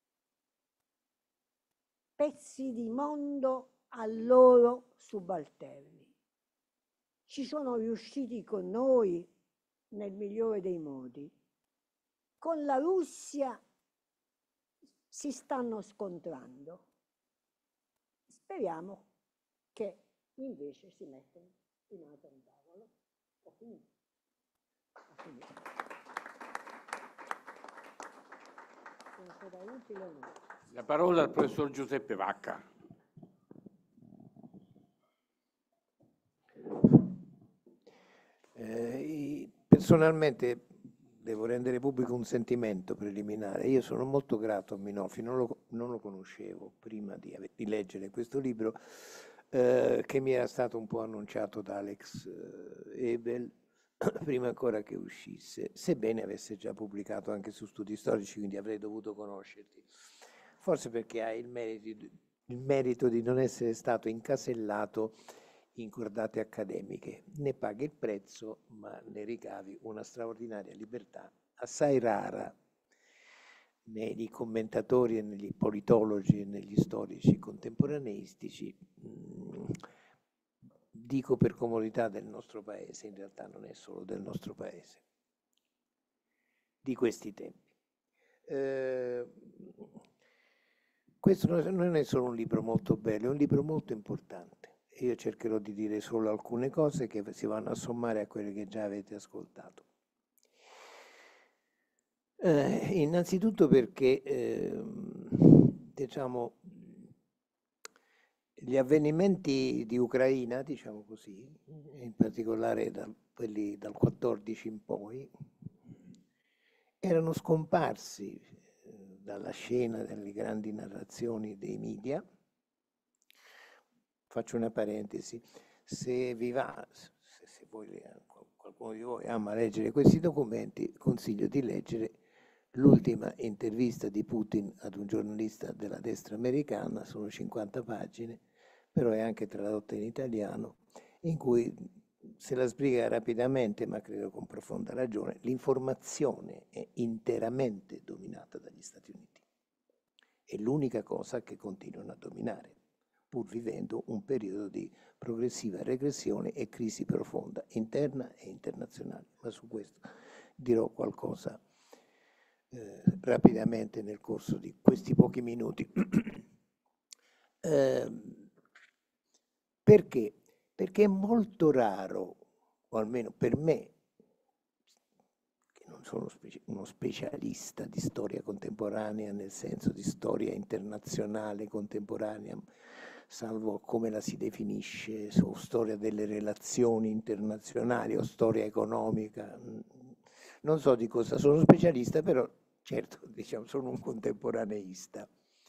pezzi di mondo a loro subalterni. Ci sono riusciti con noi nel migliore dei modi. Con la Russia si stanno scontrando. Speriamo che invece si mettano di mano a un tavolo. Ho finito. Sarà utile o no? La parola al professor Giuseppe Vacca. Personalmente devo rendere pubblico un sentimento preliminare. Io sono molto grato a Minofi, non lo conoscevo prima di leggere questo libro, che mi era stato un po' annunciato da Alex Ebel prima ancora che uscisse, sebbene avesse già pubblicato anche su Studi Storici, quindi avrei dovuto conoscerti. Forse perché hai il merito di non essere stato incasellato in cordate accademiche. Ne paghi il prezzo, ma ne ricavi una straordinaria libertà, assai rara negli commentatori e negli politologi e negli storici contemporaneistici. Dico per comodità del nostro paese, in realtà non è solo del nostro paese, di questi tempi. Questo non è solo un libro molto bello, è un libro molto importante. Io cercherò di dire solo alcune cose che si vanno a sommare a quelle che già avete ascoltato. Innanzitutto perché, diciamo, gli avvenimenti di Ucraina, diciamo così, in particolare quelli dal 14 in poi, erano scomparsi dalla scena delle grandi narrazioni dei media. Faccio una parentesi, se vi va, se qualcuno di voi ama leggere questi documenti, consiglio di leggere l'ultima intervista di Putin ad un giornalista della destra americana, sono 50 pagine, però è anche tradotta in italiano, in cui se la sbriga rapidamente, ma credo con profonda ragione, l'informazione è interamente dominata dagli Stati Uniti. È l'unica cosa che continuano a dominare, pur vivendo un periodo di progressiva regressione e crisi profonda, interna e internazionale. Ma su questo dirò qualcosa rapidamente nel corso di questi pochi minuti. Perché? Perché è molto raro, o almeno per me, che non sono uno specialista di storia contemporanea, nel senso di storia internazionale contemporanea, salvo come la si definisce, o storia delle relazioni internazionali o storia economica, non so di cosa sono specialista, però certo, diciamo, sono un contemporaneista.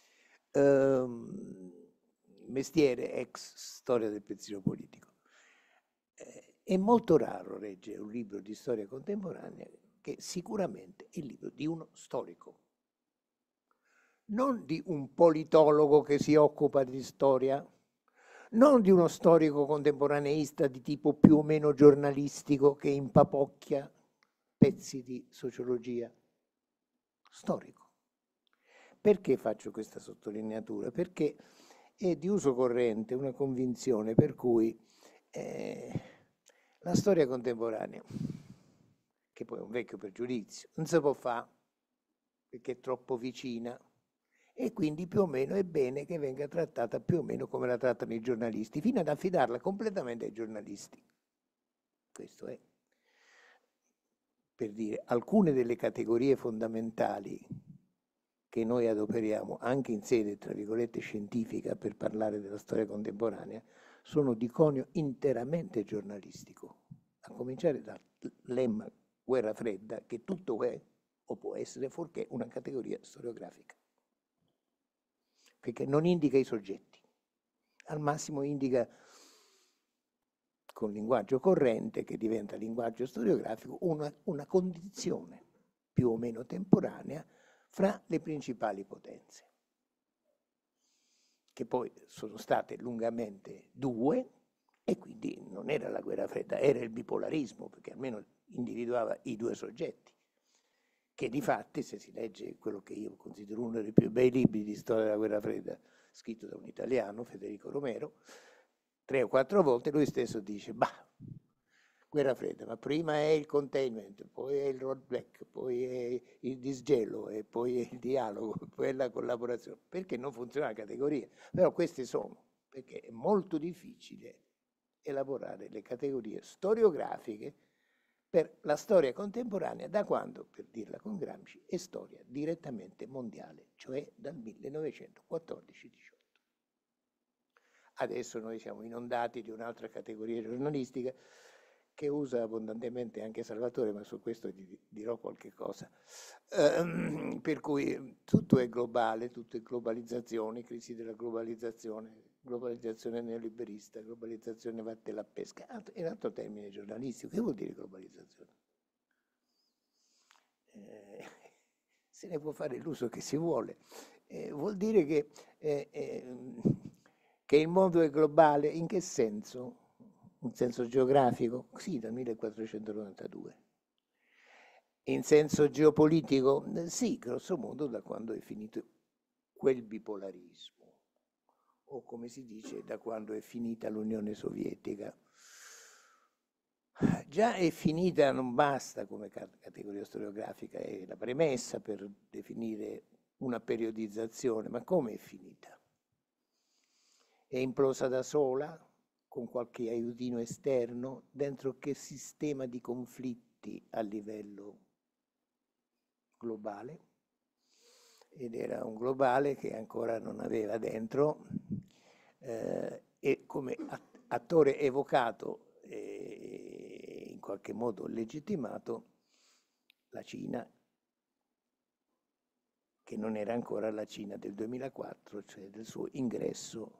Mestiere ex storia del pensiero politico. È molto raro leggere un libro di storia contemporanea che sicuramente è il libro di uno storico, non di un politologo che si occupa di storia, non di uno storico contemporaneista di tipo più o meno giornalistico che impapocchia pezzi di sociologia. Storico. Perché faccio questa sottolineatura? Perché è di uso corrente una convinzione per cui la storia contemporanea, che poi è un vecchio pregiudizio, non si può fare perché è troppo vicina e quindi più o meno è bene che venga trattata più o meno come la trattano i giornalisti, fino ad affidarla completamente ai giornalisti. Questo è, per dire, alcune delle categorie fondamentali che noi adoperiamo anche in sede, tra virgolette, scientifica per parlare della storia contemporanea, sono di conio interamente giornalistico, a cominciare dal lemma guerra fredda, che tutto è o può essere fuorché una categoria storiografica. perché non indica i soggetti, al massimo indica con linguaggio corrente, che diventa linguaggio storiografico, una condizione più o meno temporanea fra le principali potenze, che poi sono state lungamente due, e quindi non era la guerra fredda, era il bipolarismo, perché almeno individuava i due soggetti, che di fatti, se si legge quello che io considero uno dei più bei libri di storia della guerra fredda, scritto da un italiano, Federico Romero, 3 o 4 volte lui stesso dice, bah, guerra fredda, ma prima è il containment, poi è il rollback, poi è il disgelo, e poi è il dialogo, poi è la collaborazione, perché non funziona la categoria. Però queste sono, perché è molto difficile elaborare le categorie storiografiche per la storia contemporanea, da quando, per dirla con Gramsci, è storia direttamente mondiale, cioè dal 1914-18. Adesso noi siamo inondati di un'altra categoria giornalistica che usa abbondantemente anche Salvatore, ma su questo dirò qualche cosa. Per cui tutto è globale, tutto è globalizzazione, crisi della globalizzazione neoliberista, globalizzazione vatte la pesca. È un altro termine giornalistico. Che vuol dire globalizzazione? Se ne può fare l'uso che si vuole. Vuol dire che il mondo è globale. In che senso? In senso geografico? Sì, dal 1492. In senso geopolitico? Sì, grosso modo da quando è finito quel bipolarismo, o come si dice, da quando è finita l'Unione Sovietica. Già è finita, non basta come categoria storiografica, è la premessa per definire una periodizzazione, ma come è finita? È implosa da sola, con qualche aiutino esterno, dentro che sistema di conflitti a livello globale? Ed era un globale che ancora non aveva dentro, e come attore evocato e in qualche modo legittimato, la Cina, che non era ancora la Cina del 2004, cioè del suo ingresso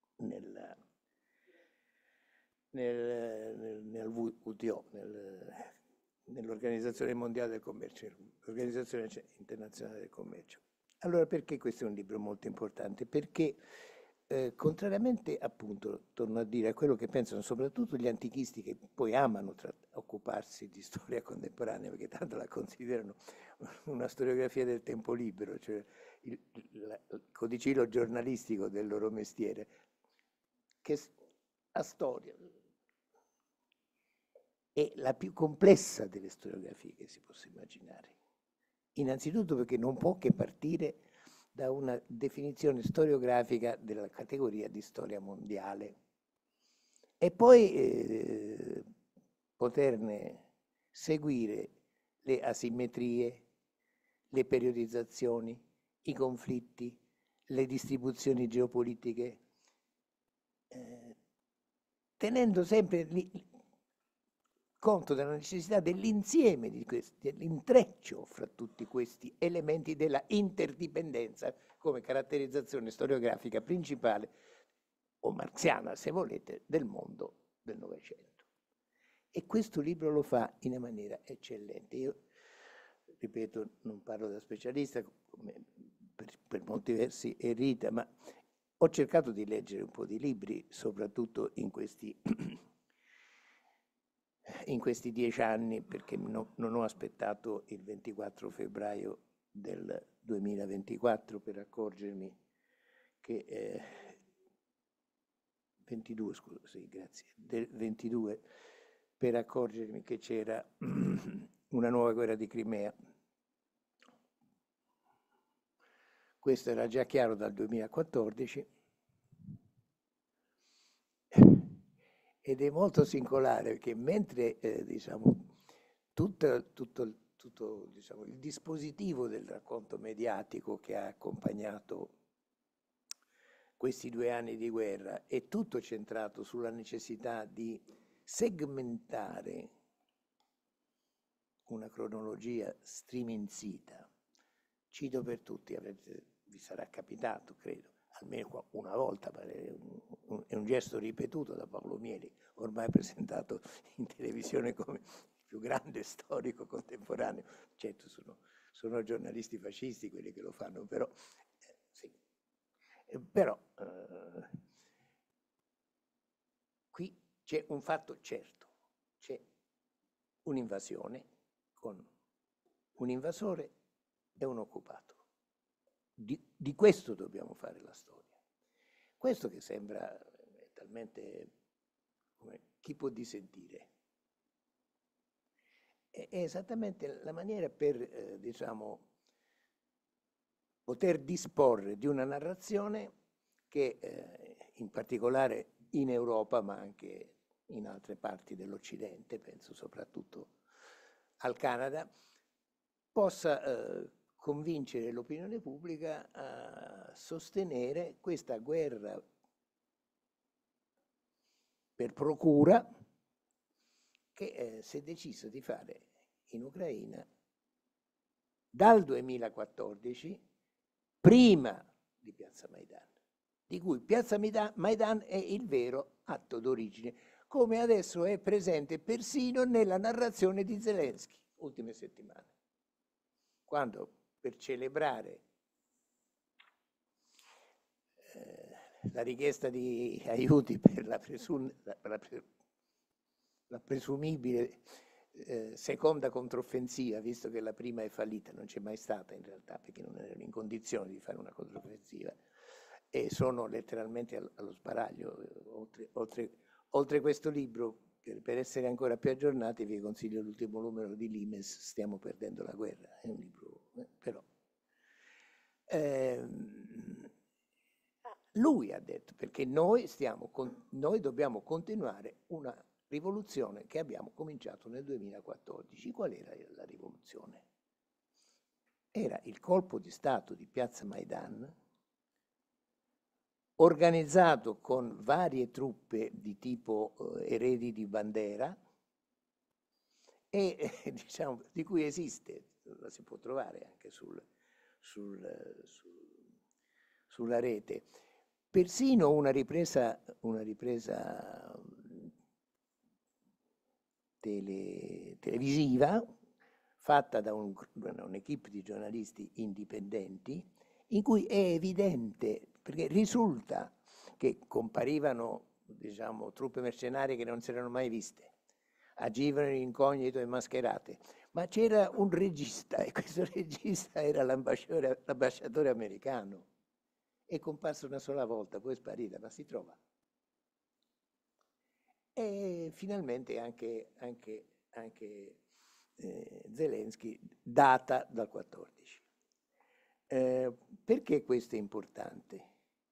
nel WTO, nell'Organizzazione Mondiale del Commercio, l'Organizzazione Internazionale del Commercio. Allora, perché questo è un libro molto importante? Perché contrariamente, appunto, torno a dire, a quello che pensano soprattutto gli antichisti, che poi amano occuparsi di storia contemporanea, perché tanto la considerano una storiografia del tempo libero, cioè il codicillo giornalistico del loro mestiere, che la storia è la più complessa delle storiografie che si possa immaginare. Innanzitutto perché non può che partire da una definizione storiografica della categoria di storia mondiale e poi poterne seguire le asimmetrie, le periodizzazioni, i conflitti, le distribuzioni geopolitiche, tenendo sempre conto della necessità dell'insieme di questi, dell'intreccio fra tutti questi elementi della interdipendenza come caratterizzazione storiografica principale, o marxiana se volete, del mondo del Novecento. E questo libro lo fa in una maniera eccellente. Io, ripeto, non parlo da specialista, come per molti versi è Rita, ma ho cercato di leggere un po' di libri, soprattutto in questi 10 anni, perché non ho aspettato il 24 febbraio del 2024 per accorgermi che 22, scusa, sì, grazie, del 22, per accorgermi che c'era una nuova guerra di Crimea. Questo era già chiaro dal 2014. Ed è molto singolare perché mentre diciamo, tutto diciamo, il dispositivo del racconto mediatico che ha accompagnato questi 2 anni di guerra è tutto centrato sulla necessità di segmentare una cronologia striminzita. Cito per tutti, vi sarà capitato, credo, almeno una volta, è un gesto ripetuto da Paolo Mieli, ormai presentato in televisione come il più grande storico contemporaneo. Certo, sono giornalisti fascisti quelli che lo fanno, però sì. Però qui c'è un fatto certo, c'è un'invasione con un invasore e un occupato. Di questo dobbiamo fare la storia. Questo che sembra talmente, chi può dissentire, è esattamente la maniera per, diciamo, poter disporre di una narrazione che in particolare in Europa, ma anche in altre parti dell'Occidente, penso soprattutto al Canada, possa convincere l'opinione pubblica a sostenere questa guerra per procura che si è deciso di fare in Ucraina dal 2014, prima di Piazza Maidan, di cui Piazza Maidan è il vero atto d'origine, come adesso è presente persino nella narrazione di Zelensky, ultime settimane, quando per celebrare la richiesta di aiuti per la presumibile seconda controffensiva, visto che la prima è fallita, non c'è mai stata in realtà, perché non erano in condizione di fare una controffensiva, e sono letteralmente allo sbaraglio. Oltre questo libro, per essere ancora più aggiornati, vi consiglio l'ultimo numero di Limes, Stiamo perdendo la guerra, è un libro, però. Lui ha detto, perché noi dobbiamo continuare una rivoluzione che abbiamo cominciato nel 2014. Qual era la rivoluzione? Era il colpo di Stato di Piazza Maidan, organizzato con varie truppe di tipo eredi di Bandera, e diciamo, di cui esiste, la si può trovare anche sulla rete, persino una ripresa televisiva fatta da un'equipe di giornalisti indipendenti, in cui è evidente, perché risulta che comparivano, diciamo, truppe mercenarie che non si erano mai viste, agivano in incognito e mascherate, ma c'era un regista, e questo regista era l'ambasciatore americano. È comparso una sola volta, poi è sparita, ma si trova. E finalmente anche Zelensky data dal 14. Perché questo è importante?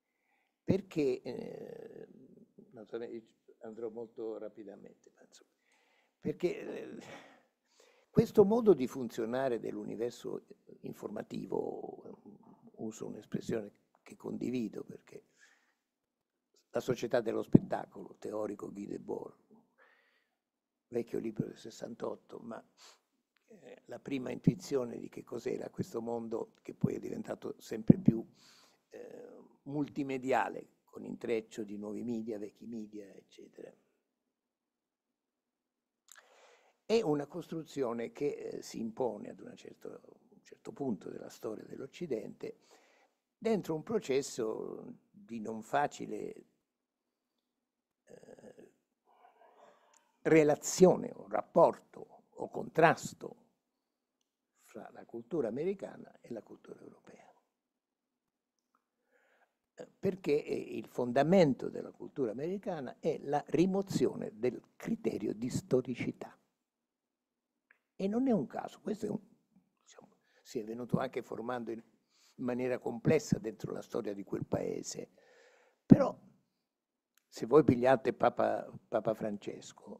Perché, andrò molto rapidamente, ma insomma, perché questo modo di funzionare dell'universo informativo, uso un'espressione che condivido, perché La società dello spettacolo, teorico Guy Debord, vecchio libro del 68, ma la prima intuizione di che cos'era questo mondo, che poi è diventato sempre più multimediale, con intreccio di nuovi media, vecchi media, eccetera. È una costruzione che si impone ad un certo punto della storia dell'Occidente dentro un processo di non facile relazione o rapporto o contrasto fra la cultura americana e la cultura europea. Perché il fondamento della cultura americana è la rimozione del criterio di storicità. E non è un caso, questo è diciamo, si è venuto anche formando in maniera complessa dentro la storia di quel paese. Però se voi pigliate Papa Francesco,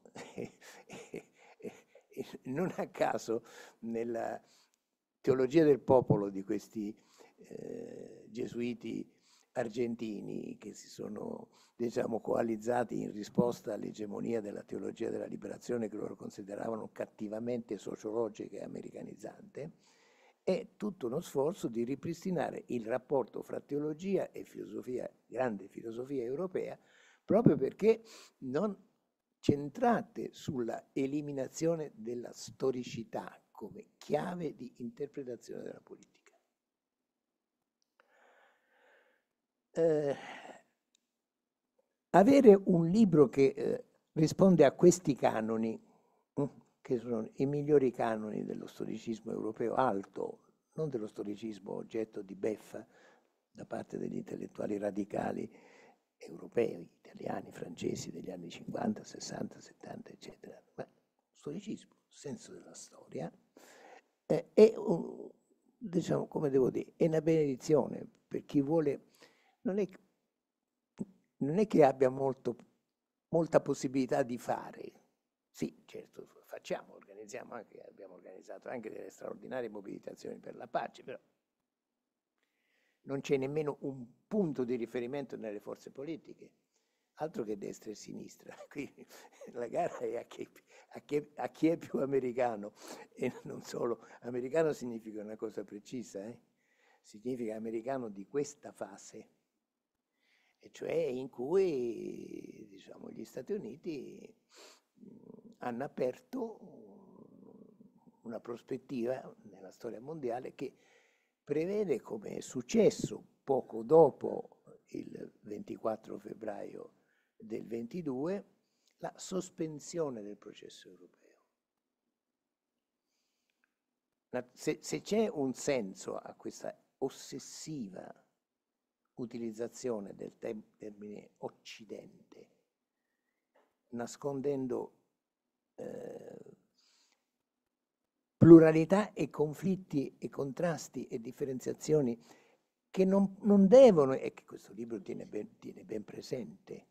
non a caso nella teologia del popolo di questi gesuiti argentini che si sono, diciamo, coalizzati in risposta all'egemonia della teologia della liberazione che loro consideravano cattivamente sociologica e americanizzante, è tutto uno sforzo di ripristinare il rapporto fra teologia e filosofia, grande filosofia europea, proprio perché non centrate sulla eliminazione della storicità come chiave di interpretazione della politica. Avere un libro che risponde a questi canoni, che sono i migliori canoni dello storicismo europeo alto, non dello storicismo oggetto di beffa da parte degli intellettuali radicali europei, italiani, francesi degli anni 50, 60, 70, eccetera. Ma storicismo, senso della storia, è diciamo, come devo dire, è una benedizione per chi vuole, non è che abbia molta possibilità di fare. Sì, certo, facciamo, organizziamo anche, abbiamo organizzato anche delle straordinarie mobilitazioni per la pace, però non c'è nemmeno un punto di riferimento nelle forze politiche, altro che destra e sinistra. Quindi la gara è a chi è più americano, e non solo. Americano significa una cosa precisa, significa americano di questa fase, e cioè in cui, diciamo, gli Stati Uniti hanno aperto una prospettiva nella storia mondiale che prevede, come è successo poco dopo il 24 febbraio del 22, la sospensione del processo europeo. Se c'è un senso a questa ossessiva utilizzazione del termine Occidente, nascondendo pluralità e conflitti e contrasti e differenziazioni che non devono, e che questo libro tiene ben presente,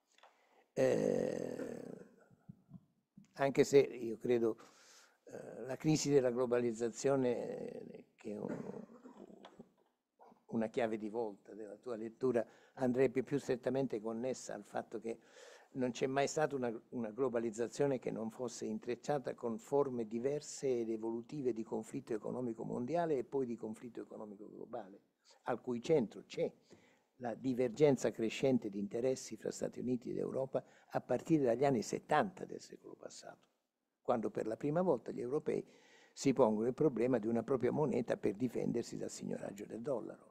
anche se io credo la crisi della globalizzazione, che è una chiave di volta della tua lettura, andrebbe più strettamente connessa al fatto che non c'è mai stata una globalizzazione che non fosse intrecciata con forme diverse ed evolutive di conflitto economico mondiale e poi di conflitto economico globale, al cui centro c'è la divergenza crescente di interessi fra Stati Uniti ed Europa a partire dagli anni 70 del secolo passato, quando per la prima volta gli europei si pongono il problema di una propria moneta per difendersi dal signoraggio del dollaro.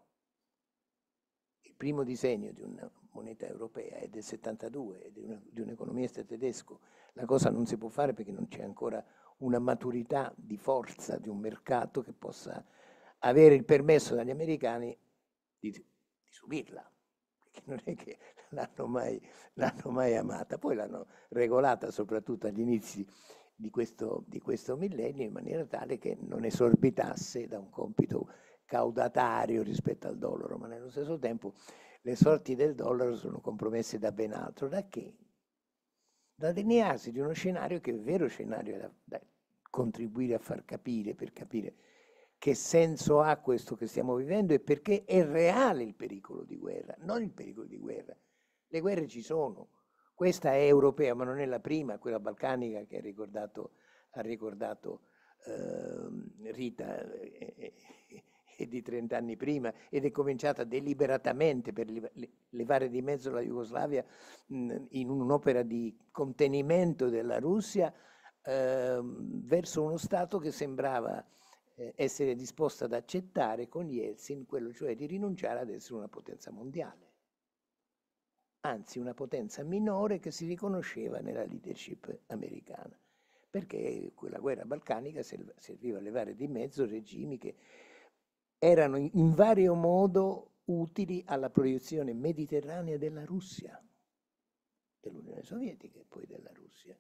Il primo disegno di una moneta europea è del 72, è di un economista tedesco. La cosa non si può fare perché non c'è ancora una maturità di forza di un mercato che possa avere il permesso dagli americani di subirla, perché non è che l'hanno mai amata. Poi l'hanno regolata soprattutto agli inizi di questo millennio in maniera tale che non esorbitasse da un compito caudatario rispetto al dollaro, ma nello stesso tempo le sorti del dollaro sono compromesse da ben altro. Da che? Da delinearsi di uno scenario che è il vero scenario da contribuire a far capire, per capire che senso ha questo che stiamo vivendo e perché è reale il pericolo di guerra, non il pericolo di guerra. Le guerre ci sono, questa è europea, ma non è la prima, quella balcanica che ha ricordato Rita, è di 30 anni prima ed è cominciata deliberatamente per levare di mezzo la Jugoslavia in un'opera di contenimento della Russia verso uno Stato che sembrava essere disposto ad accettare con Yeltsin quello cioè di rinunciare ad essere una potenza mondiale, anzi una potenza minore che si riconosceva nella leadership americana, perché quella guerra balcanica serviva a levare di mezzo regimi che erano in vario modo utili alla proiezione mediterranea della Russia, dell'Unione Sovietica e poi della Russia.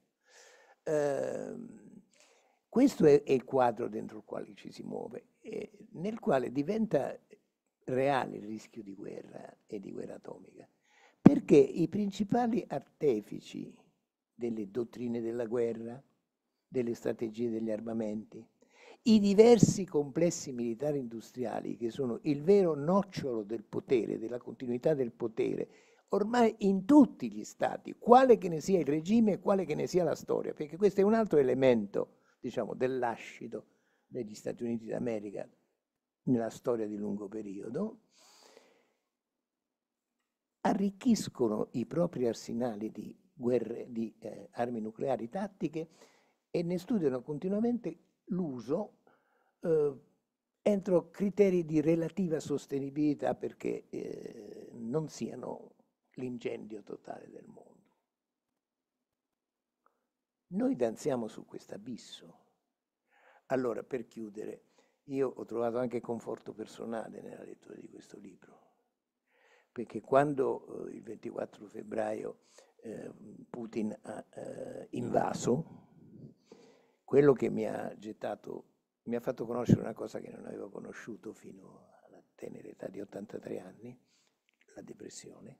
Questo è il quadro dentro il quale ci si muove, nel quale diventa reale il rischio di guerra e di guerra atomica, perché i principali artefici delle dottrine della guerra, delle strategie degli armamenti, i diversi complessi militari industriali che sono il vero nocciolo del potere, della continuità del potere, ormai in tutti gli stati, quale che ne sia il regime e quale che ne sia la storia, perché questo è un altro elemento, diciamo, del lascito degli Stati Uniti d'America, nella storia di lungo periodo, arricchiscono i propri arsenali di armi nucleari tattiche e ne studiano continuamente l'uso entro criteri di relativa sostenibilità perché non siano l'incendio totale del mondo. Noi danziamo su questo abisso. Allora, per chiudere, io ho trovato anche conforto personale nella lettura di questo libro, perché quando il 24 febbraio Putin ha invaso, quello che mi ha fatto conoscere una cosa che non avevo conosciuto fino alla tenera età di 83 anni, la depressione.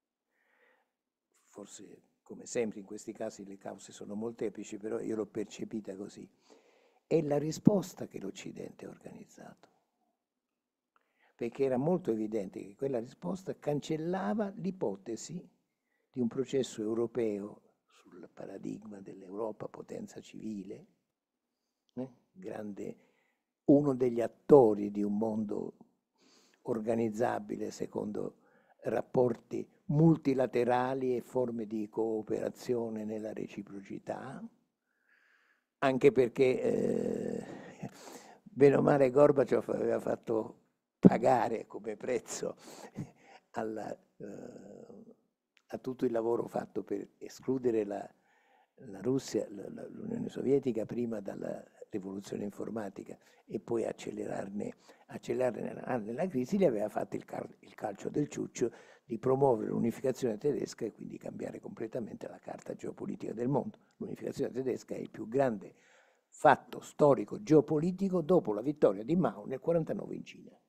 Forse, come sempre in questi casi, le cause sono molteplici, però io l'ho percepita così. È la risposta che l'Occidente ha organizzato, perché era molto evidente che quella risposta cancellava l'ipotesi di un processo europeo sul paradigma dell'Europa potenza civile, uno degli attori di un mondo organizzabile secondo rapporti multilaterali e forme di cooperazione nella reciprocità, anche perché bene o male Gorbaciov aveva fatto pagare come prezzo a tutto il lavoro fatto per escludere la Russia, l'Unione Sovietica prima dalla rivoluzione informatica e poi accelerarne nella crisi, gli aveva fatto il calcio del ciuccio di promuovere l'unificazione tedesca e quindi cambiare completamente la carta geopolitica del mondo. L'unificazione tedesca è il più grande fatto storico geopolitico dopo la vittoria di Mao nel 1949 in Cina.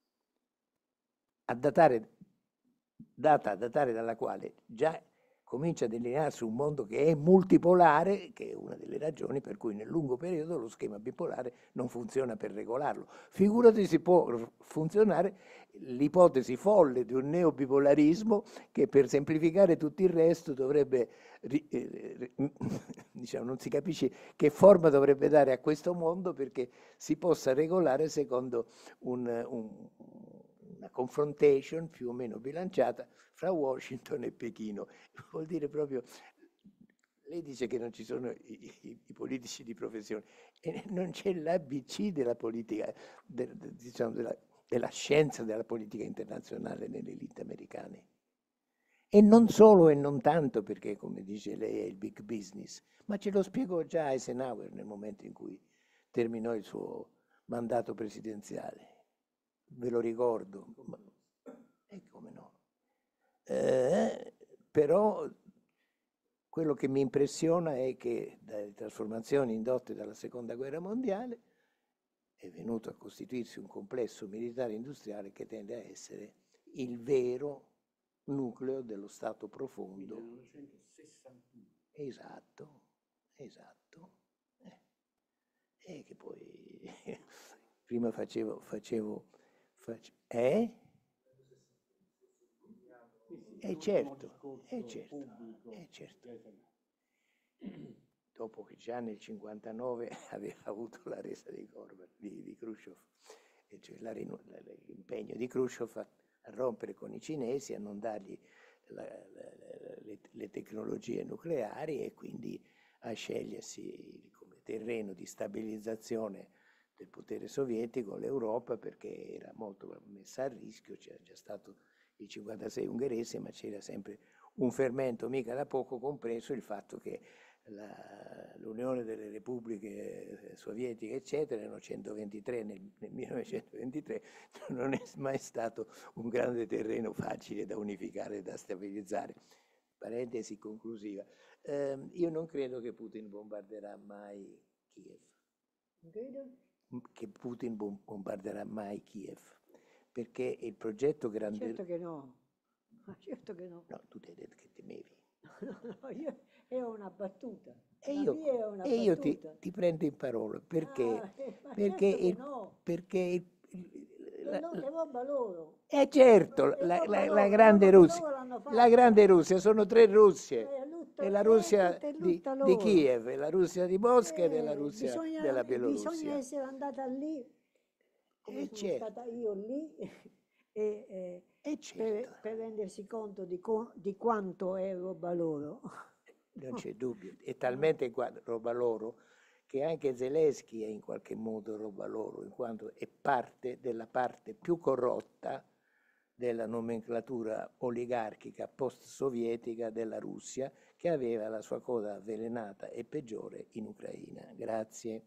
Data dalla quale già comincia a delinearsi un mondo che è multipolare, che è una delle ragioni per cui nel lungo periodo lo schema bipolare non funziona per regolarlo. Figurati se può funzionare l'ipotesi folle di un neobipolarismo che per semplificare tutto il resto dovrebbe, diciamo, non si capisce che forma dovrebbe dare a questo mondo perché si possa regolare secondo una confrontation più o meno bilanciata fra Washington e Pechino. Vuol dire proprio, lei dice che non ci sono i politici di professione e non c'è l'ABC della politica, diciamo della scienza della politica internazionale nelle elite americane. E non solo e non tanto perché, come dice lei, è il big business, ma ce lo spiegò già Eisenhower nel momento in cui terminò il suo mandato presidenziale. Ve lo ricordo, e come no. Però quello che mi impressiona è che dalle trasformazioni indotte dalla Seconda Guerra Mondiale è venuto a costituirsi un complesso militare industriale che tende a essere il vero nucleo dello Stato profondo. 1961. Esatto. E che poi prima facevo certo. Dopo che già nel 59 aveva avuto la resa di Khrushchev, e cioè l'impegno di Khrushchev a rompere con i cinesi, a non dargli le tecnologie nucleari e quindi a scegliersi come terreno di stabilizzazione del potere sovietico l'Europa, perché era molto messa a rischio. C'era già stato il 56 ungherese, ma c'era sempre un fermento mica da poco, compreso il fatto che l'Unione delle Repubbliche Sovietiche, eccetera, erano 123 nel 1923, non è mai stato un grande terreno facile da unificare e da stabilizzare. Parentesi conclusiva. Io non credo che Putin bombarderà mai Kiev. Che Putin bombarderà mai Kiev, perché il progetto grande... Certo che no, certo che no. No, tu ti hai detto che temevi. No, io è una battuta. E io ti prendo in parola, perché? Perché certo no. perché Che roba loro. certo, la grande Russia sono tre Russie. È la Russia di Kiev, è la Russia di Mosca ed è la Russia della Bielorussia. Bisogna essere andata lì come sono certo, stata io lì e, certo, per rendersi conto di quanto è roba loro. non c'è dubbio. È talmente roba loro che anche Zelensky è in qualche modo roba loro, in quanto è parte della parte più corrotta della nomenclatura oligarchica post-sovietica della Russia, che aveva la sua coda avvelenata e peggiore in Ucraina. Grazie.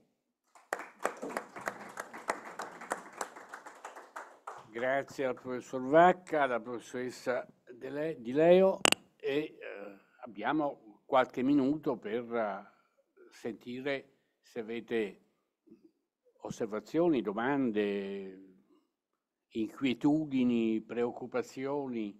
Grazie al professor Vacca, alla professoressa Di Leo e abbiamo qualche minuto per sentire se avete osservazioni, domande, inquietudini, preoccupazioni,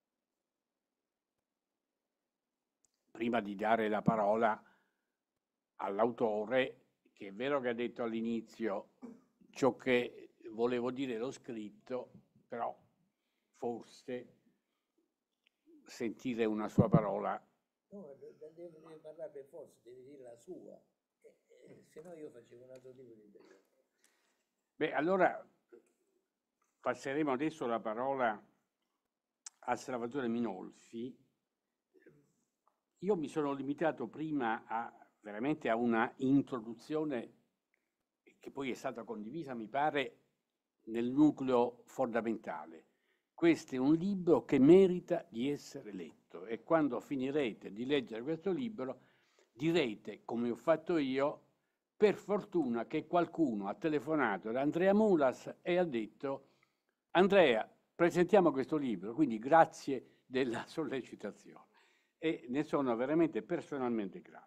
prima di dare la parola all'autore, che è vero che ha detto all'inizio ciò che volevo dire l'ho scritto, però forse sentire una sua parola. No, deve parlare per forza, deve dire la sua, se no io facevo un altro tipo di intervento. Beh, allora passeremo adesso la parola a Salvatore Minolfi. Io mi sono limitato prima veramente a una introduzione che poi è stata condivisa, mi pare, nel nucleo fondamentale. Questo è un libro che merita di essere letto e quando finirete di leggere questo libro direte, come ho fatto io, per fortuna che qualcuno ha telefonato ad Andrea Mulas e ha detto: Andrea, presentiamo questo libro, quindi grazie della sollecitazione. E ne sono veramente personalmente grato.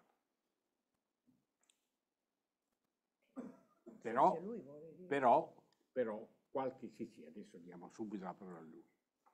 Però, qualche sì, adesso diamo subito la parola a lui.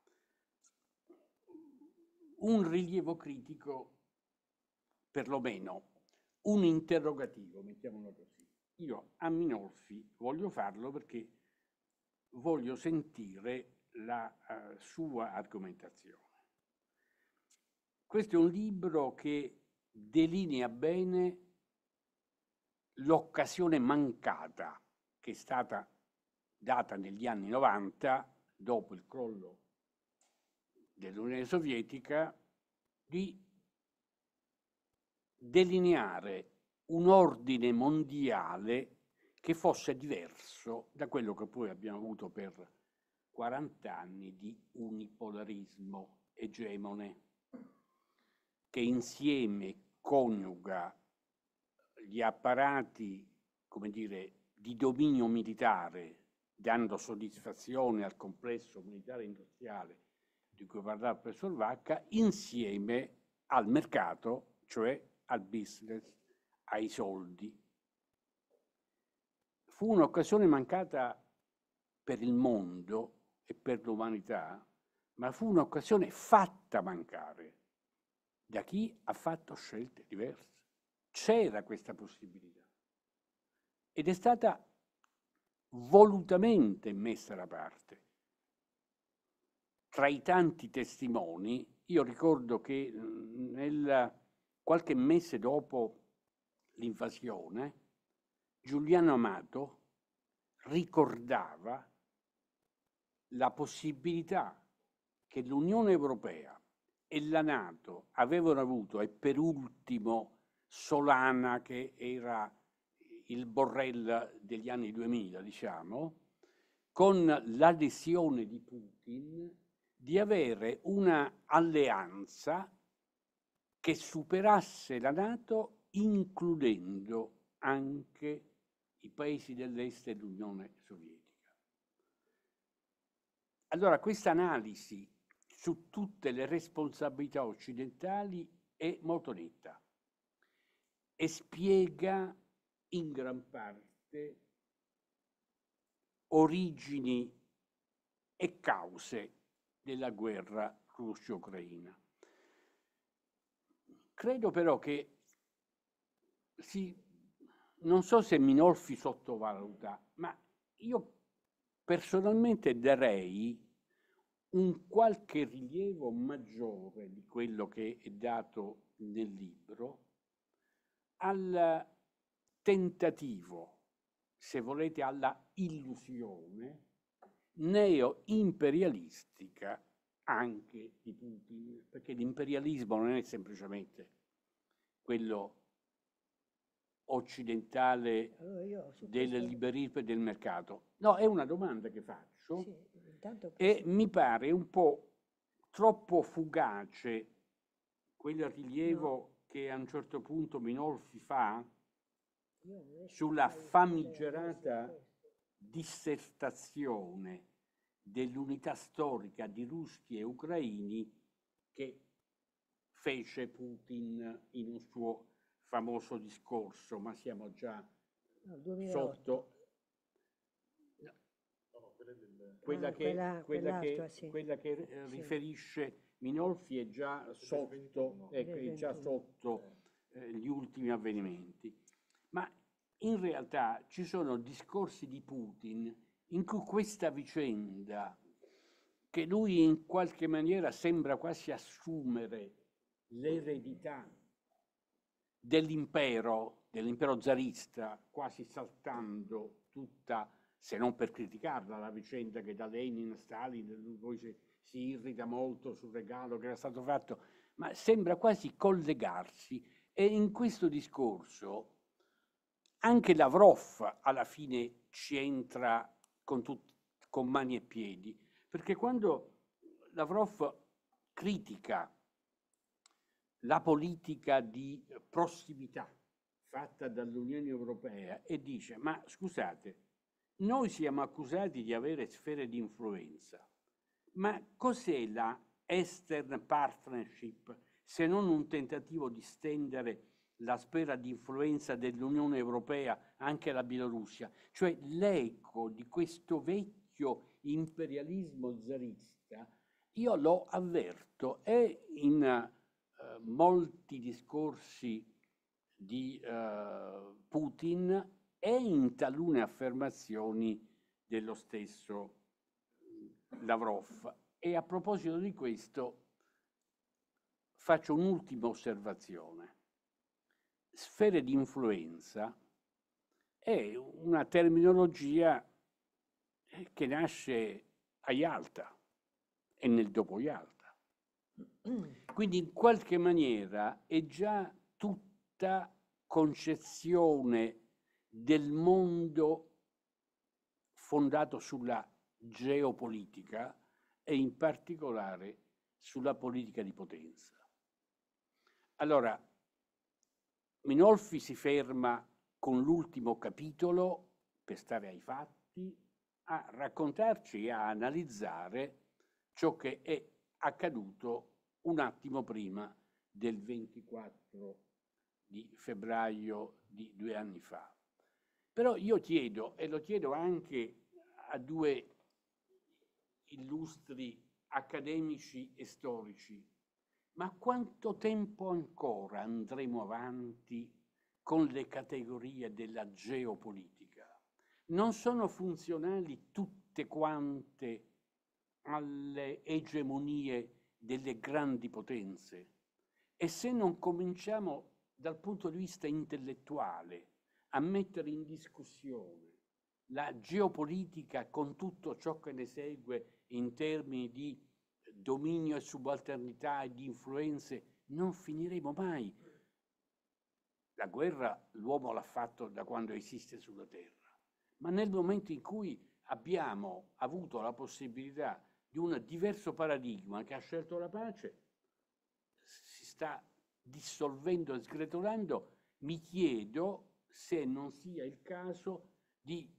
Un rilievo critico, perlomeno un interrogativo, mettiamolo così. Io a Minolfi voglio farlo perché voglio sentire la sua argomentazione. Questo è un libro che delinea bene l'occasione mancata che è stata data negli anni 90, dopo il crollo dell'Unione Sovietica, di delineare un ordine mondiale che fosse diverso da quello che poi abbiamo avuto per 40 anni di unipolarismo egemone, che insieme coniuga gli apparati, come dire, di dominio militare, dando soddisfazione al complesso militare industriale di cui parlava il professor Vacca, insieme al mercato, cioè al business, ai soldi. Fu un'occasione mancata per il mondo e per l'umanità, ma fu un'occasione fatta mancare da chi ha fatto scelte diverse. C'era questa possibilità ed è stata volutamente messa da parte. Tra i tanti testimoni, io ricordo che qualche mese dopo l'invasione, Giuliano Amato ricordava la possibilità che l'Unione Europea e la NATO avevano avuto, e per ultimo Solana, che era il Borrell degli anni 2000, diciamo, con l'adesione di Putin, di avere una alleanza che superasse la NATO, includendo anche i paesi dell'est e l'Unione Sovietica. Allora, questa analisi su tutte le responsabilità occidentali è molto netta e spiega in gran parte origini e cause della guerra Russia-Ucraina. Credo però che non so se Minolfi sottovaluta, ma io personalmente darei un qualche rilievo maggiore di quello che è dato nel libro al tentativo se volete, alla illusione neo-imperialistica anche di Putin, perché l'imperialismo non è semplicemente quello occidentale Allora io su del questo, liberismo e del mercato. No, è una domanda che faccio sì, intanto e mi pare un po' troppo fugace quel rilievo che a un certo punto Minolfi fa io non riesco sulla a fare famigerata questo. dissertazione dell'unità storica di russi e ucraini che fece Putin in un suo famoso discorso, ma siamo già No, 2008. sotto. Quella che, quell'altra, sì. quella che Sì. riferisce Minolfi è già sotto, ecco, è già 21. sotto gli ultimi avvenimenti. Ma in realtà ci sono discorsi di Putin in cui questa vicenda, che lui in qualche maniera sembra quasi assumere l'eredità dell'impero zarista, quasi saltando tutta, se non per criticarla, la vicenda che da Lenin a Stalin, poi si irrita molto sul regalo che era stato fatto, ma sembra quasi collegarsi. E in questo discorso anche Lavrov alla fine ci entra con mani e piedi, perché quando Lavrov critica la politica di prossimità fatta dall'Unione Europea e dice: ma scusate, noi siamo accusati di avere sfere di influenza, ma cos'è la Eastern Partnership se non un tentativo di stendere la sfera di influenza dell'Unione Europea anche alla Bielorussia? Cioè l'eco di questo vecchio imperialismo zarista, io lo avverto, è in molti discorsi di Putin e in talune affermazioni dello stesso Lavrov. E a proposito di questo faccio un'ultima osservazione. Sfere di influenza è una terminologia che nasce a Yalta e nel dopo Yalta. Quindi in qualche maniera è già tutta concezione del mondo fondato sulla geopolitica e in particolare sulla politica di potenza. Allora, Minolfi si ferma con l'ultimo capitolo, per stare ai fatti, a raccontarci e a analizzare ciò che è accaduto un attimo prima del 24 di febbraio di 2 anni fa. Però io chiedo, e lo chiedo anche a due illustri accademici e storici, ma quanto tempo ancora andremo avanti con le categorie della geopolitica? Non sono funzionali tutte quante alle egemonie delle grandi potenze? E se non cominciamo dal punto di vista intellettuale a mettere in discussione la geopolitica con tutto ciò che ne segue in termini di dominio e subalternità e di influenze, non finiremo mai. La guerra l'uomo l'ha fatto da quando esiste sulla Terra, ma nel momento in cui abbiamo avuto la possibilità di un diverso paradigma che ha scelto la pace, si sta dissolvendo e sgretolando. Mi chiedo se non sia il caso di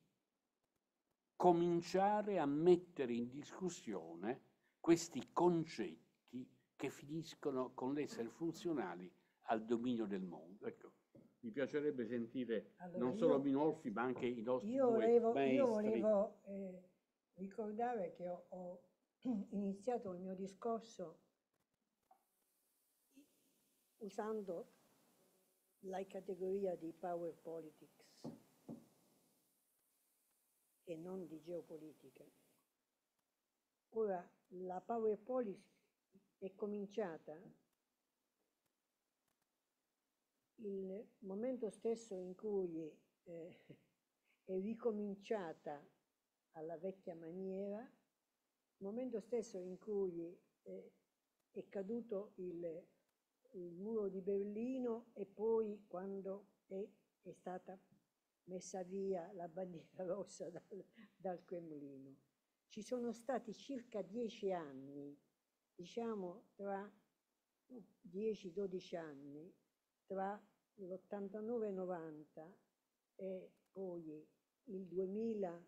cominciare a mettere in discussione questi concetti che finiscono con l'essere funzionali al dominio del mondo. Ecco, mi piacerebbe sentire non solo Minolfi, ma anche i nostri due maestri. Io volevo ricordare che ho iniziato il mio discorso usando la categoria di power politics e non di geopolitica. Ora, la power policy è cominciata il momento stesso in cui è ricominciata alla vecchia maniera, il momento stesso in cui è caduto il muro di Berlino e poi quando è stata messa via la bandiera rossa dal Cremlino. Ci sono stati circa 10 anni, diciamo tra 10-12 anni, tra l'89 e 90 e poi il 2000,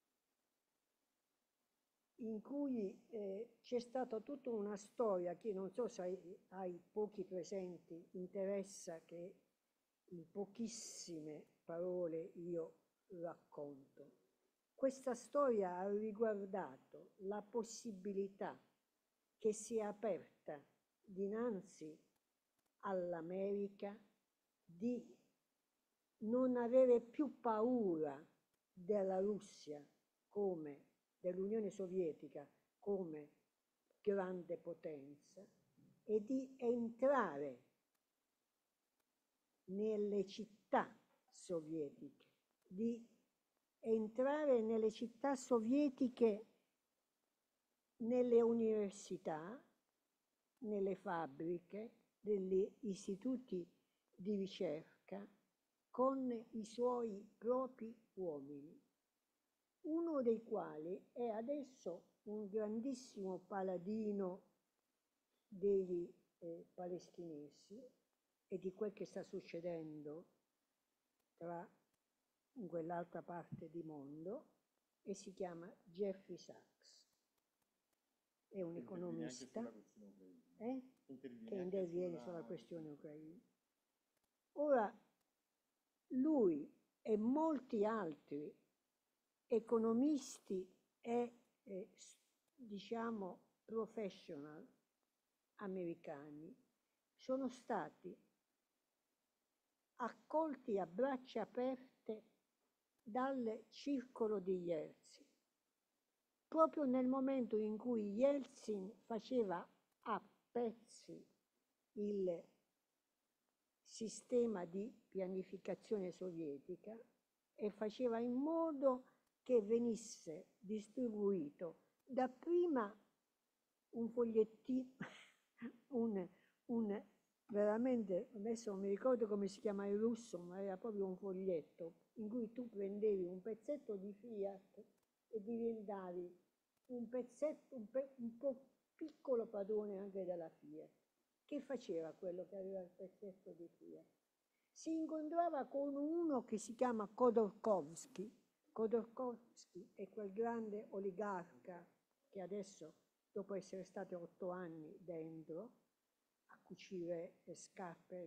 in cui c'è stata tutta una storia che non so se ai pochi presenti interessa, che in pochissime parole io racconto. Questa storia ha riguardato la possibilità che si è aperta dinanzi all'America di non avere più paura della Russia come dell'Unione Sovietica come grande potenza e di entrare nelle città sovietiche, nelle università, nelle fabbriche, negli istituti di ricerca, con i suoi propri uomini, uno dei quali è adesso un grandissimo paladino dei palestinesi e di quel che sta succedendo in quell'altra parte di mondo, e si chiama Jeffrey Sachs. È un economista che interviene sulla questione ucraina. Ora, lui e molti altri economisti e diciamo professional americani sono stati accolti a braccia aperte dal circolo di Yeltsin, proprio nel momento in cui Yeltsin faceva a pezzi il sistema di pianificazione sovietica e faceva in modo che venisse distribuito dapprima un fogliettino, veramente, adesso non mi ricordo come si chiama in russo, ma era proprio un foglietto in cui tu prendevi un pezzetto di Fiat e diventavi un pezzetto, un po' piccolo padrone anche della Fiat. Che faceva quello che aveva il pezzetto di Fiat? Si incontrava con uno che si chiama Khodorkovsky. Khodorkovsky è quel grande oligarca che adesso, dopo essere stato 8 anni dentro a cucire scarpe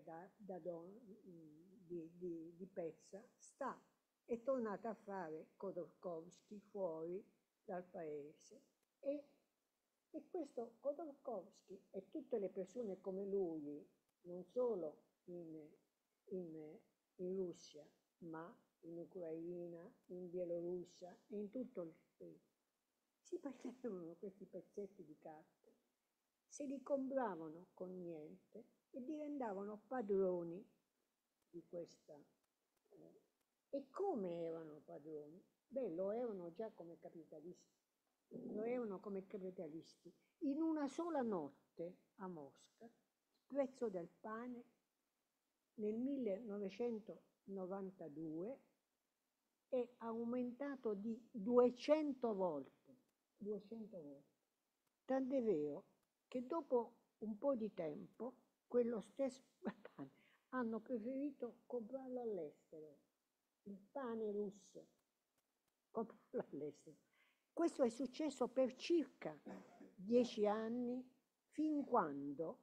di pezza, è tornato a fare Khodorkovsky fuori dal paese. E questo Khodorkovsky e tutte le persone come lui, non solo in Russia, ma in Ucraina, in Bielorussia e in tutto il paese, si prendevano questi pezzetti di carta, se li compravano con niente e diventavano padroni di questa. E come erano padroni? Beh, lo erano già come capitalisti. Lo erano come capitalisti. In una sola notte a Mosca, il prezzo del pane nel 1992 è aumentato di 200 volte. 200 volte. Tant'è vero che dopo un po' di tempo quello stesso pane hanno preferito comprarlo all'estero. Il pane russo, comprarlo all'estero. Questo è successo per circa 10 anni, fin quando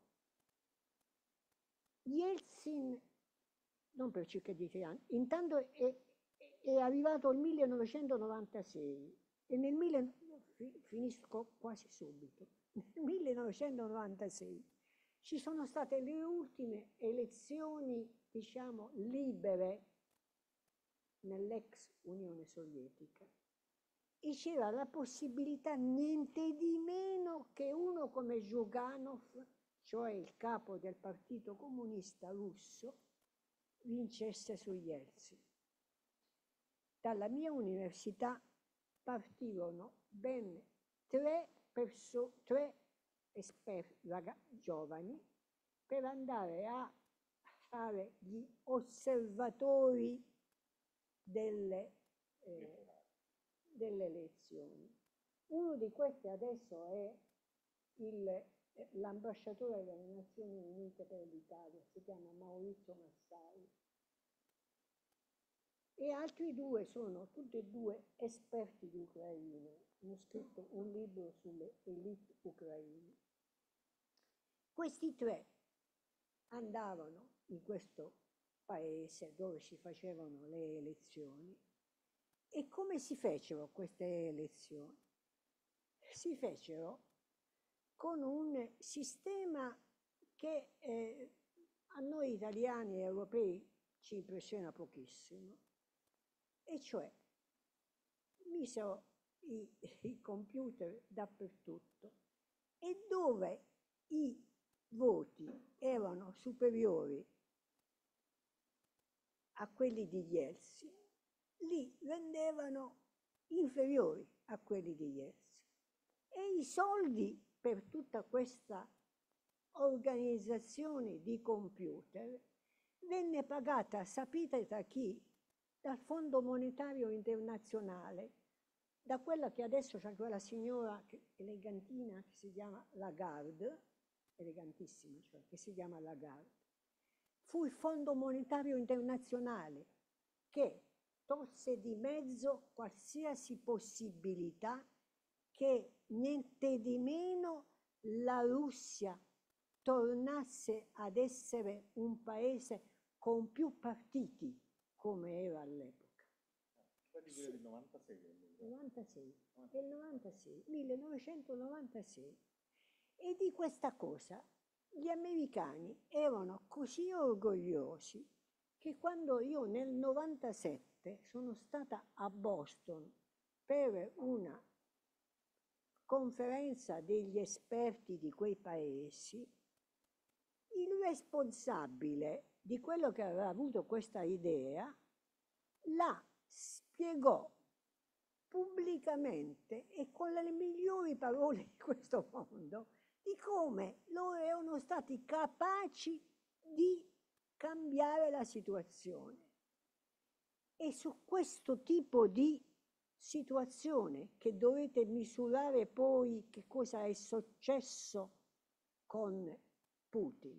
Yeltsin, non per circa 10 anni, intanto è arrivato il 1996 e finisco quasi subito, nel 1996 ci sono state le ultime elezioni, diciamo, libere nell'ex Unione Sovietica. E c'era la possibilità niente di meno che uno come Zhuganov, cioè il capo del Partito Comunista Russo, vincesse su Yeltsin. dalla mia università partirono ben tre esperti giovani per andare a fare gli osservatori delle elezioni. Uno di questi adesso è l'ambasciatore delle Nazioni Unite per l'Italia, si chiama Maurizio Massari. E altri due sono tutti e due esperti di Ucraina, hanno scritto un libro sulle elite ucraine. Questi tre andavano in questo paese dove si facevano le elezioni. E come si fecero queste elezioni? Si fecero con un sistema che a noi italiani e europei ci impressiona pochissimo, e cioè misero i computer dappertutto, e dove i voti erano superiori a quelli di Yeltsin, li rendevano inferiori a quelli di Yeltsin. E i soldi per tutta questa organizzazione di computer venne pagata, sapete da chi? Dal Fondo Monetario Internazionale, da quella che adesso c'è quella signora elegantina che si chiama Lagarde, elegantissima, cioè, che si chiama Lagarde. Fu il Fondo Monetario Internazionale che tolse di mezzo qualsiasi possibilità che niente di meno la Russia tornasse ad essere un paese con più partiti come era all'epoca. Sì. Del 96. 1996. E di questa cosa gli americani erano così orgogliosi che quando io nel 97 sono stata a Boston per una conferenza degli esperti di quei paesi, il responsabile di quello che aveva avuto questa idea la spiegò pubblicamente e con le migliori parole di questo mondo di come loro erano stati capaci di cambiare la situazione. E su questo tipo di situazione che dovete misurare poi che cosa è successo con Putin.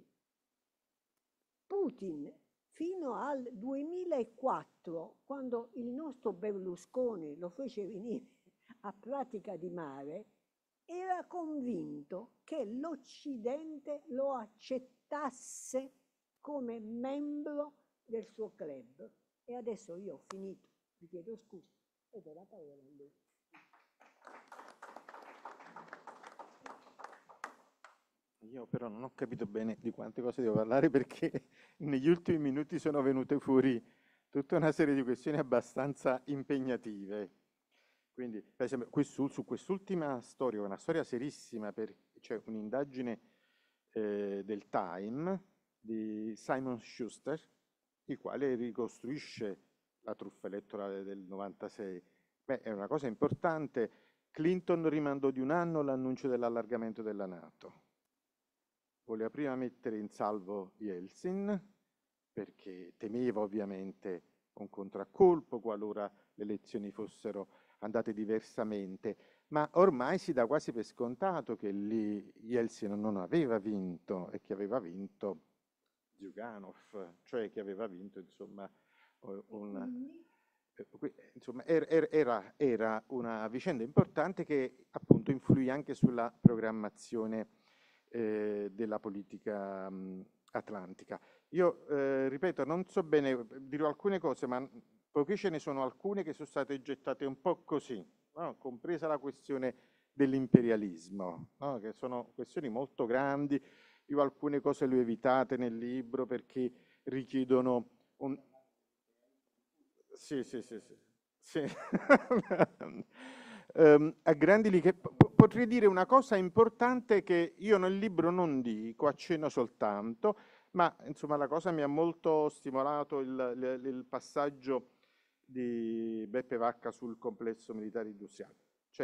Putin fino al 2004, quando il nostro Berlusconi lo fece venire a Pratica di Mare, era convinto che l'Occidente lo accettasse come membro del suo club. E adesso io ho finito, vi chiedo scusa e do la parola a lui. Io però non ho capito bene di quante cose devo parlare, perché negli ultimi minuti sono venute fuori tutta una serie di questioni abbastanza impegnative. Quindi, per esempio, su quest'ultima storia, una storia serissima, c'è un'indagine del Time di Simon Schuster, il quale ricostruisce la truffa elettorale del 96. Beh, è una cosa importante. Clinton rimandò di un anno l'annuncio dell'allargamento della NATO. Voleva prima mettere in salvo Yeltsin, perché temeva ovviamente un contraccolpo qualora le elezioni fossero andate diversamente, ma ormai si dà quasi per scontato che lì Yeltsin non aveva vinto e che aveva vinto Zyuganov, cioè che aveva vinto insomma era una vicenda importante che appunto influì anche sulla programmazione della politica atlantica. Io ripeto, non so bene, dirò alcune cose, ma poiché ce ne sono alcune che sono state gettate un po' così, no? Compresa la questione dell'imperialismo, no? Che sono questioni molto grandi. Io alcune cose le ho evitate nel libro perché richiedono un... Sì. A grandi linee, potrei dire una cosa importante che io nel libro non dico, accenno soltanto, ma insomma la cosa mi ha molto stimolato il passaggio di Beppe Vacca sul complesso militare industriale.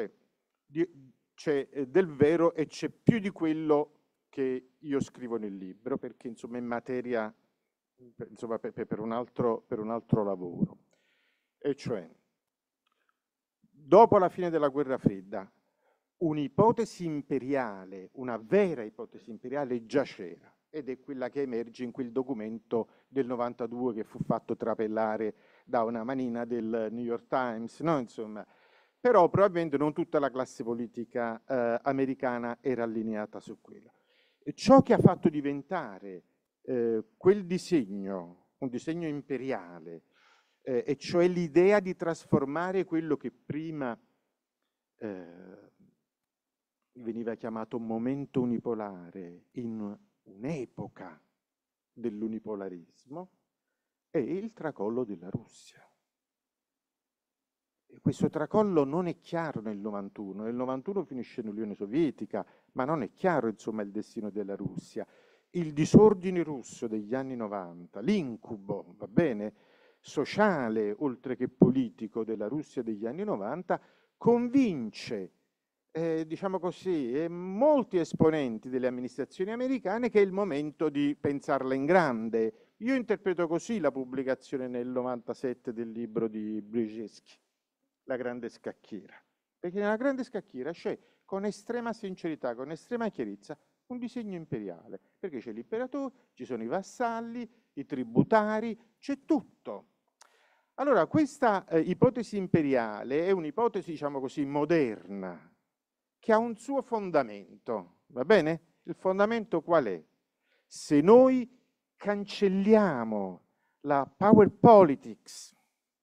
C'è del vero e c'è più di quello che io scrivo nel libro, perché insomma è materia insomma, per un altro lavoro. E cioè, dopo la fine della guerra fredda, un'ipotesi imperiale, una vera ipotesi imperiale già c'era, ed è quella che emerge in quel documento del 92 che fu fatto trapelare da una manina del New York Times, no? Insomma, però probabilmente non tutta la classe politica americana era allineata su quello. E ciò che ha fatto diventare quel disegno, un disegno imperiale, e cioè l'idea di trasformare quello che prima veniva chiamato momento unipolare in un'epoca dell'unipolarismo, è il tracollo della Russia. E questo tracollo non è chiaro nel 91. Nel 91 finisce l'Unione Sovietica, ma non è chiaro insomma il destino della Russia. Il disordine russo degli anni 90, l'incubo, va bene, sociale oltre che politico della Russia degli anni 90, convince diciamo così, molti esponenti delle amministrazioni americane che è il momento di pensarla in grande. Io interpreto così la pubblicazione nel 97 del libro di Brzezinski, La grande scacchiera, perché nella grande scacchiera c'è con estrema sincerità, con estrema chiarezza, un disegno imperiale, perché c'è l'imperatore, ci sono i vassalli, i tributari, c'è tutto. Allora, questa ipotesi imperiale è un'ipotesi, diciamo così, moderna, che ha un suo fondamento, va bene? Il fondamento qual è? Se noi cancelliamo la power politics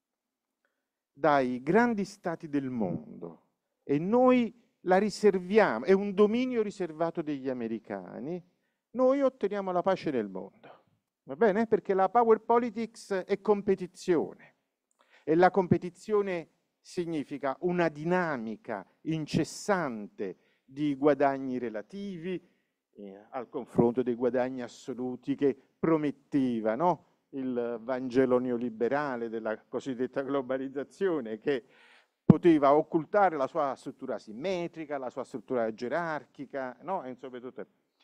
dai grandi stati del mondo e noi la riserviamo, è un dominio riservato degli americani, noi otteniamo la pace nel mondo, va bene? Perché la power politics è competizione e la competizione significa una dinamica incessante di guadagni relativi al confronto dei guadagni assoluti che prometteva, no? Il Vangelo neoliberale della cosiddetta globalizzazione, che poteva occultare la sua struttura simmetrica, la sua struttura gerarchica, no? Insomma, tutto.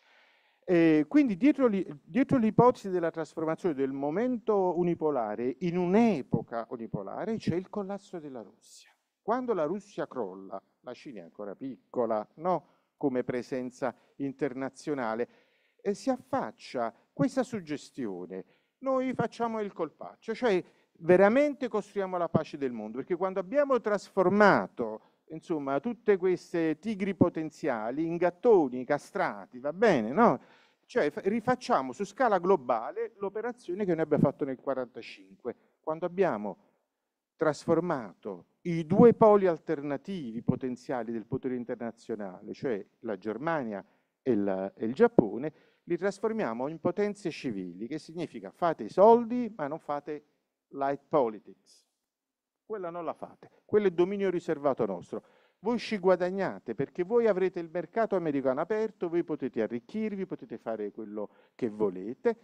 Quindi dietro l'ipotesi della trasformazione del momento unipolare in un'epoca unipolare c'è il collasso della Russia. Quando la Russia crolla, la Cina è ancora piccola, no? Come presenza internazionale, si affaccia questa suggestione. Noi facciamo il colpaccio, cioè veramente costruiamo la pace del mondo, perché quando abbiamo trasformato insomma, tutte queste tigri potenziali in gattoni castrati, va bene, no? Cioè rifacciamo su scala globale l'operazione che noi abbiamo fatto nel 1945, quando abbiamo trasformato i due poli alternativi potenziali del potere internazionale, cioè la Germania e il Giappone, li trasformiamo in potenze civili, che significa fate i soldi ma non fate light politics. Quella non la fate, quello è dominio riservato nostro. Voi ci guadagnate perché voi avrete il mercato americano aperto, voi potete arricchirvi, potete fare quello che volete,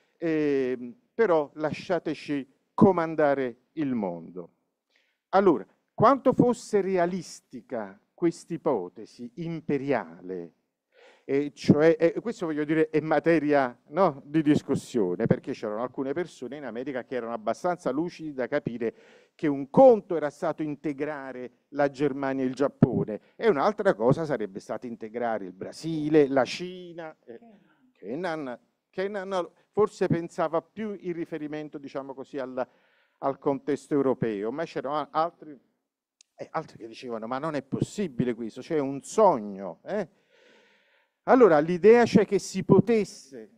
però lasciateci comandare il mondo. Allora, quanto fosse realistica questa ipotesi imperiale, cioè, questo voglio dire è materia, no, di discussione, perché c'erano alcune persone in America che erano abbastanza lucidi da capire che un conto era stato integrare la Germania e il Giappone e un'altra cosa sarebbe stato integrare il Brasile, la Cina. Kennan forse pensava più in riferimento, diciamo così, al contesto europeo, ma c'erano altri che dicevano ma non è possibile questo, c'è un sogno. Allora l'idea c'è che si potesse...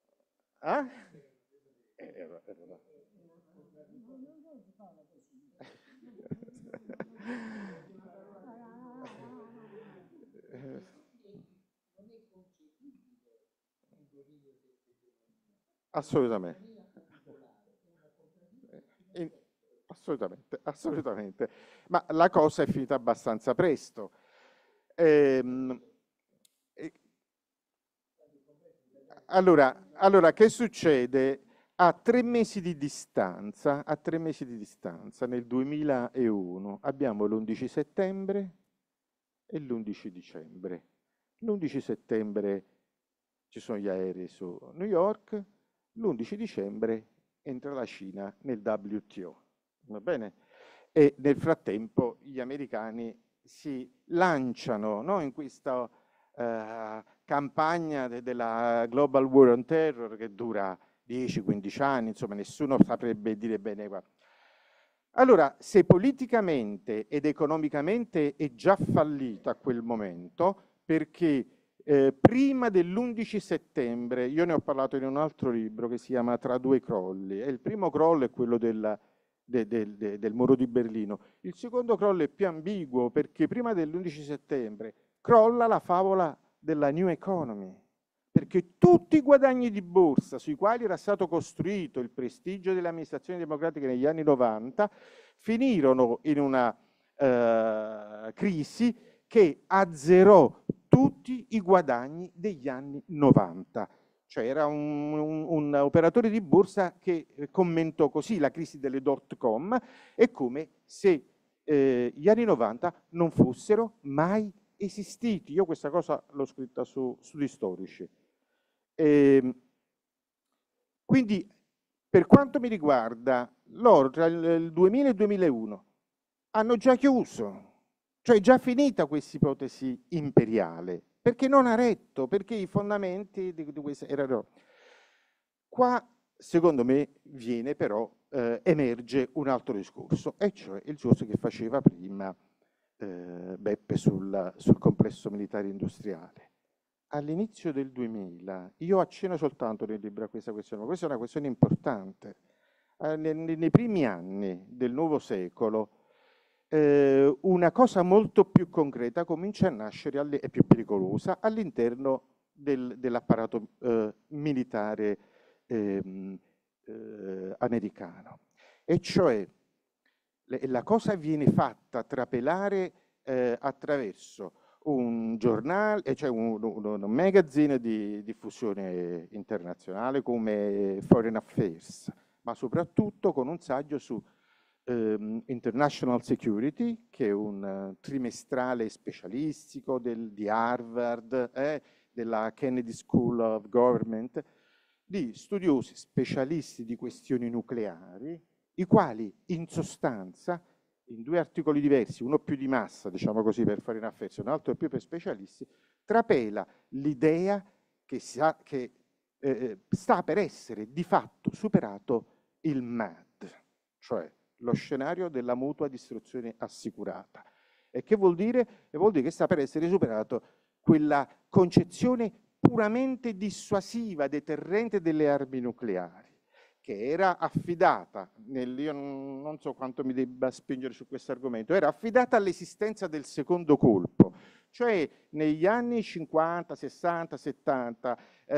Assolutamente. Assolutamente, assolutamente. Ma la cosa è finita abbastanza presto. Allora, che succede? a 3 mesi di distanza, nel 2001, abbiamo l'11 settembre e l'11 dicembre. L'11 settembre ci sono gli aerei su New York, l'11 dicembre entra la Cina nel WTO, va bene? E nel frattempo gli americani si lanciano, no, in questa campagna della Global War on Terror che dura 10-15 anni, insomma nessuno saprebbe dire bene qua. Allora, se politicamente ed economicamente è già fallito a quel momento, perché prima dell'11 settembre, io ne ho parlato in un altro libro che si chiama Tra due crolli, e il primo crollo è quello del muro di Berlino. Il secondo crollo è più ambiguo perché prima dell'11 settembre crolla la favola della New Economy, perché tutti i guadagni di borsa sui quali era stato costruito il prestigio delle amministrazioni democratiche negli anni 90 finirono in una crisi che azzerò tutti i guadagni degli anni 90. Cioè era un operatore di borsa che commentò così la crisi delle .com, è come se gli anni 90 non fossero mai esistiti. Io questa cosa l'ho scritta sugli storici. Quindi per quanto mi riguarda, loro tra il 2000 e il 2001 hanno già chiuso, cioè è già finita questa ipotesi imperiale, perché non ha retto, perché i fondamenti di questa erano. Qua, secondo me, viene però, emerge un altro discorso, e cioè il discorso che faceva prima Beppe sul complesso militare industriale. All'inizio del 2000, io accenno soltanto nel libro a questa questione, ma questa è una questione importante. Nei primi anni del nuovo secolo, una cosa molto più concreta comincia a nascere e più pericolosa all'interno dell'apparato militare americano. E cioè la cosa viene fatta trapelare attraverso un giornale, cioè un magazine di diffusione internazionale come Foreign Affairs, ma soprattutto con un saggio su International Security, che è un trimestrale specialistico di Harvard, della Kennedy School of Government, di studiosi specialisti di questioni nucleari, i quali in sostanza, in 2 articoli diversi, uno più di massa, diciamo così, per Foreign Affairs, un altro più per specialisti, trapela l'idea che sta per essere di fatto superato il MAD, cioè lo scenario della mutua distruzione assicurata. E che vuol dire? Vuol dire che sta per essere superato quella concezione puramente dissuasiva, deterrente delle armi nucleari, che era affidata, io non so quanto mi debba spingere su questo argomento, era affidata all'esistenza del secondo colpo, cioè negli anni 50, 60, 70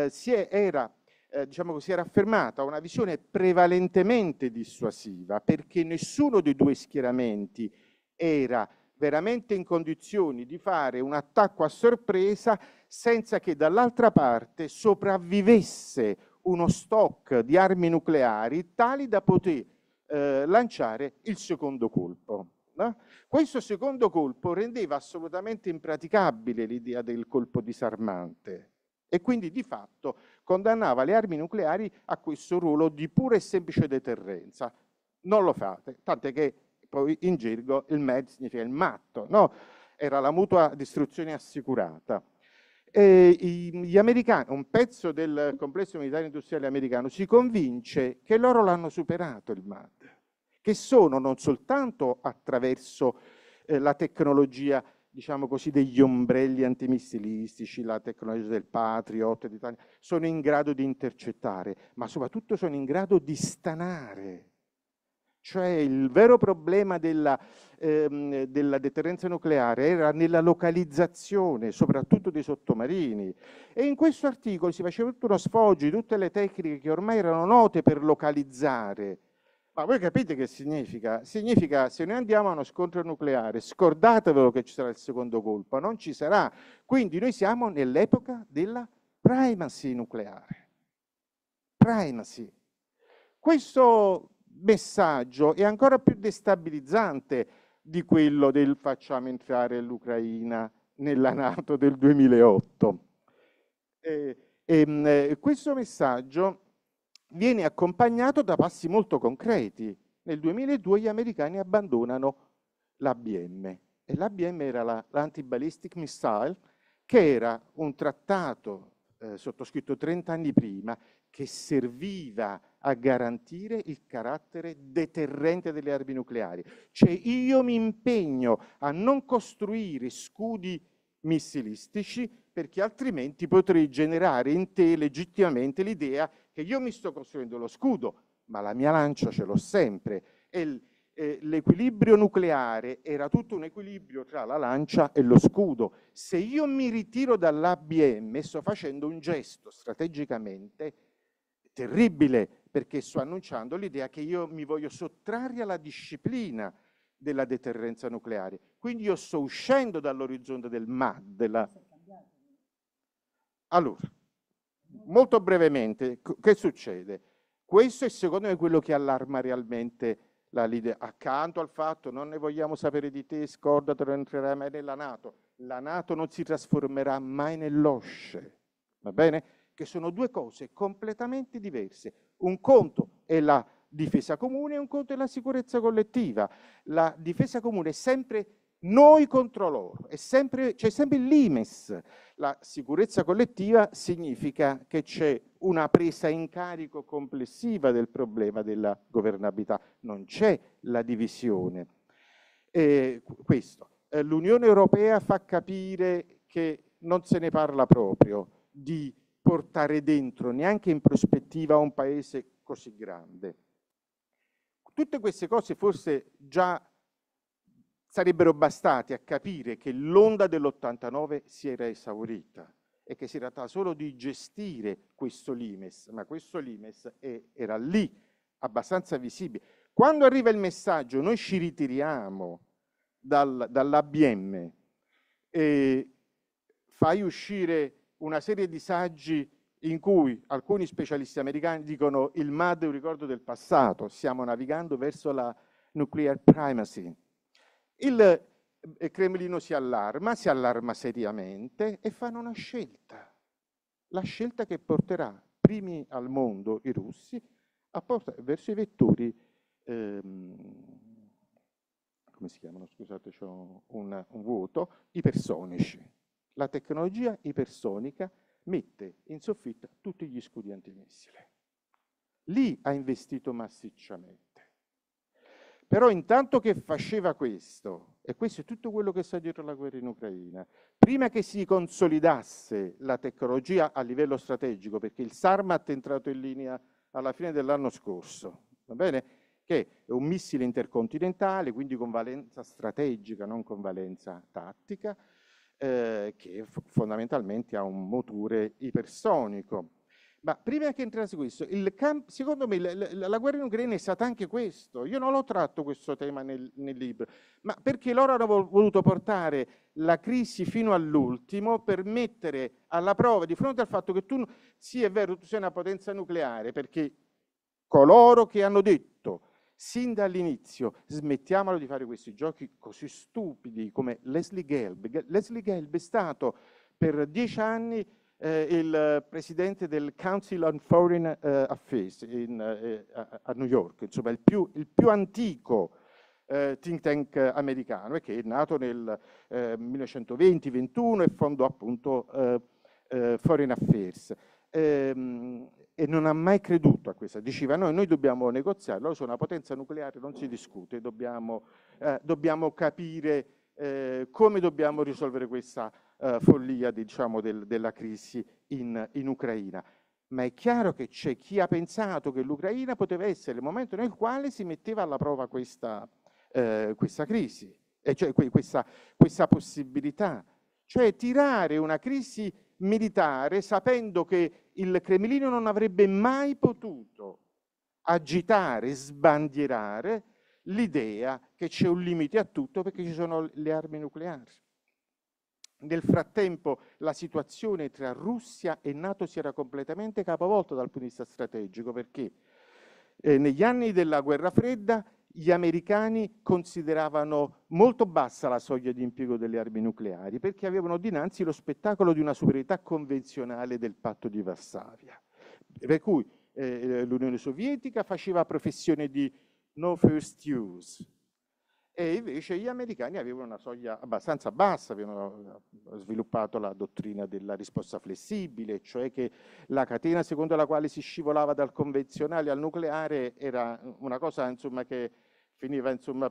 diciamo così, era affermata una visione prevalentemente dissuasiva, perché nessuno dei 2 schieramenti era veramente in condizioni di fare un attacco a sorpresa senza che dall'altra parte sopravvivesse uno stock di armi nucleari tali da poter lanciare il secondo colpo. No? Questo secondo colpo rendeva assolutamente impraticabile l'idea del colpo disarmante e quindi di fatto condannava le armi nucleari a questo ruolo di pura e semplice deterrenza. Non lo fate, tant'è che poi in gergo il MAD significa il matto, no? Era la mutua distruzione assicurata. Gli americani, un pezzo del complesso militare industriale americano si convince che loro l'hanno superato il MAD, che sono non soltanto attraverso la tecnologia, diciamo così, degli ombrelli antimissilistici, la tecnologia del Patriot, sono in grado di intercettare, ma soprattutto sono in grado di stanare. Cioè il vero problema della deterrenza nucleare era nella localizzazione, soprattutto dei sottomarini. E in questo articolo si faceva tutto uno sfoggio di tutte le tecniche che ormai erano note per localizzare. Ma voi capite che significa? Significa, se noi andiamo a uno scontro nucleare, scordatevelo che ci sarà il secondo colpo, non ci sarà. Quindi noi siamo nell'epoca della primacy nucleare. Primacy. Questo messaggio è ancora più destabilizzante di quello del facciamo entrare l'Ucraina nella NATO del 2008. Questo messaggio viene accompagnato da passi molto concreti. Nel 2002 gli americani abbandonano l'ABM e l'ABM era l'Anti-Ballistic Missile, che era un trattato sottoscritto 30 anni prima che serviva a garantire il carattere deterrente delle armi nucleari. Cioè io mi impegno a non costruire scudi missilistici perché altrimenti potrei generare in te legittimamente l'idea che io mi sto costruendo lo scudo, ma la mia lancia ce l'ho sempre. E l'equilibrio nucleare era tutto un equilibrio tra la lancia e lo scudo. Se io mi ritiro dall'ABM sto facendo un gesto strategicamente terribile, perché sto annunciando l'idea che io mi voglio sottrarre alla disciplina della deterrenza nucleare. Quindi io sto uscendo dall'orizzonte del MAD. Allora, molto brevemente, che succede? Questo è secondo me quello che allarma realmente la leader, accanto al fatto non ne vogliamo sapere di te, scordatelo, non entrerai mai nella NATO. La NATO non si trasformerà mai nell'OSCE, va bene? Che sono due cose completamente diverse. Un conto è la difesa comune e un conto è la sicurezza collettiva. La difesa comune è sempre noi contro loro, c'è sempre il limes. La sicurezza collettiva significa che c'è una presa in carico complessiva del problema della governabilità, non c'è la divisione. L'Unione Europea fa capire che non se ne parla proprio di portare dentro, neanche in prospettiva, un paese così grande. Tutte queste cose forse già sarebbero bastate a capire che l'onda dell'89 si era esaurita e che si trattava solo di gestire questo limes, ma questo limes era lì, abbastanza visibile. Quando arriva il messaggio noi ci ritiriamo dall'ABM e fai uscire una serie di saggi in cui alcuni specialisti americani dicono il MAD è un ricordo del passato, stiamo navigando verso la nuclear primacy. Il Cremlino si allarma seriamente e fanno una scelta, la scelta che porterà primi al mondo i russi a portare verso i vettori, come si chiamano? Scusate, c'ho un vuoto, ipersonici. La tecnologia ipersonica mette in soffitta tutti gli scudi antimissile. Lì ha investito massicciamente. Però intanto che faceva questo, e questo è tutto quello che sta dietro la guerra in Ucraina, prima che si consolidasse la tecnologia a livello strategico, perché il Sarmat è entrato in linea alla fine dell'anno scorso, va bene? Che è un missile intercontinentale, quindi con valenza strategica, non con valenza tattica, che fondamentalmente ha un motore ipersonico. Ma prima che entrasse questo, secondo me la guerra in Ucraina è stata anche questo. Io non l'ho tratto questo tema nel libro, ma perché loro hanno voluto portare la crisi fino all'ultimo per mettere alla prova di fronte al fatto che tu, sì è vero, tu sei una potenza nucleare, perché coloro che hanno detto sin dall'inizio smettiamolo di fare questi giochi così stupidi come Leslie Gelb. Leslie Gelb è stato per 10 anni il presidente del Council on Foreign Affairs a New York, insomma il più antico think tank americano, che è nato nel 1920-21 e fondò appunto Foreign Affairs. E non ha mai creduto a questa, diceva noi dobbiamo negoziare, loro sono una potenza nucleare, non si discute, dobbiamo capire come dobbiamo risolvere questa follia, diciamo, della crisi in Ucraina. Ma è chiaro che c'è chi ha pensato che l'Ucraina poteva essere il momento nel quale si metteva alla prova questa crisi, e cioè questa possibilità, cioè tirare una crisi militare sapendo che il Cremlino non avrebbe mai potuto agitare, sbandierare l'idea che c'è un limite a tutto perché ci sono le armi nucleari. Nel frattempo la situazione tra Russia e NATO si era completamente capovolta dal punto di vista strategico, perché Negli anni della guerra fredda gli americani consideravano molto bassa la soglia di impiego delle armi nucleari perché avevano dinanzi lo spettacolo di una superiorità convenzionale del patto di Varsavia. Per cui l'Unione Sovietica faceva professione di no first use e invece gli americani avevano una soglia abbastanza bassa, avevano sviluppato la dottrina della risposta flessibile, cioè che la catena secondo la quale si scivolava dal convenzionale al nucleare era una cosa insomma, che finiva insomma,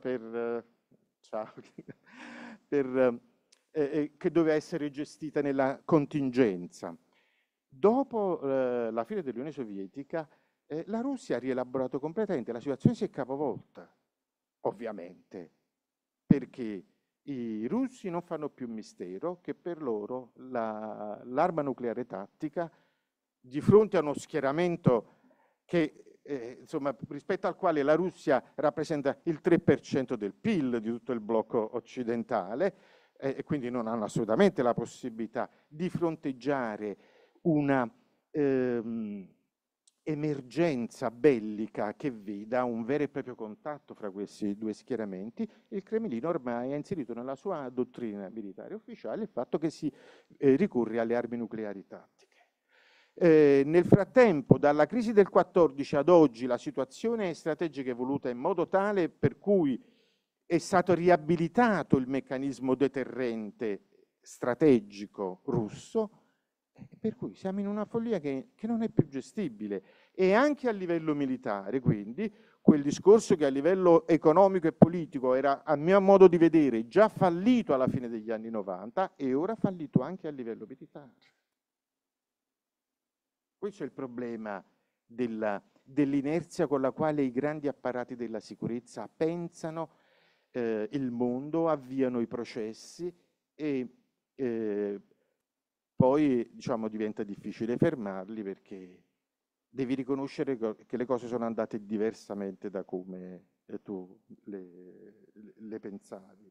che doveva essere gestita nella contingenza. Dopo la fine dell'Unione Sovietica, la Russia ha rielaborato completamente, la situazione si è capovolta, ovviamente, perché i russi non fanno più mistero che per loro l'arma nucleare tattica, di fronte a uno schieramento che, insomma, rispetto al quale la Russia rappresenta il 3% del PIL di tutto il blocco occidentale, e quindi non hanno assolutamente la possibilità di fronteggiare una emergenza bellica che veda un vero e proprio contatto fra questi due schieramenti, il Cremlino ormai ha inserito nella sua dottrina militare ufficiale il fatto che si ricorre alle armi nucleari tattiche. Nel frattempo, dalla crisi del 14 ad oggi, la situazione strategica è evoluta in modo tale per cui è stato riabilitato il meccanismo deterrente strategico russo, per cui siamo in una follia che non è più gestibile. E anche a livello militare, quindi, quel discorso che a livello economico e politico era, a mio modo di vedere, già fallito alla fine degli anni 90, è ora fallito anche a livello militare. Questo è il problema dell'inerzia con la quale i grandi apparati della sicurezza pensano il mondo, avviano i processi e poi diciamo, diventa difficile fermarli perché devi riconoscere che le cose sono andate diversamente da come tu le pensavi.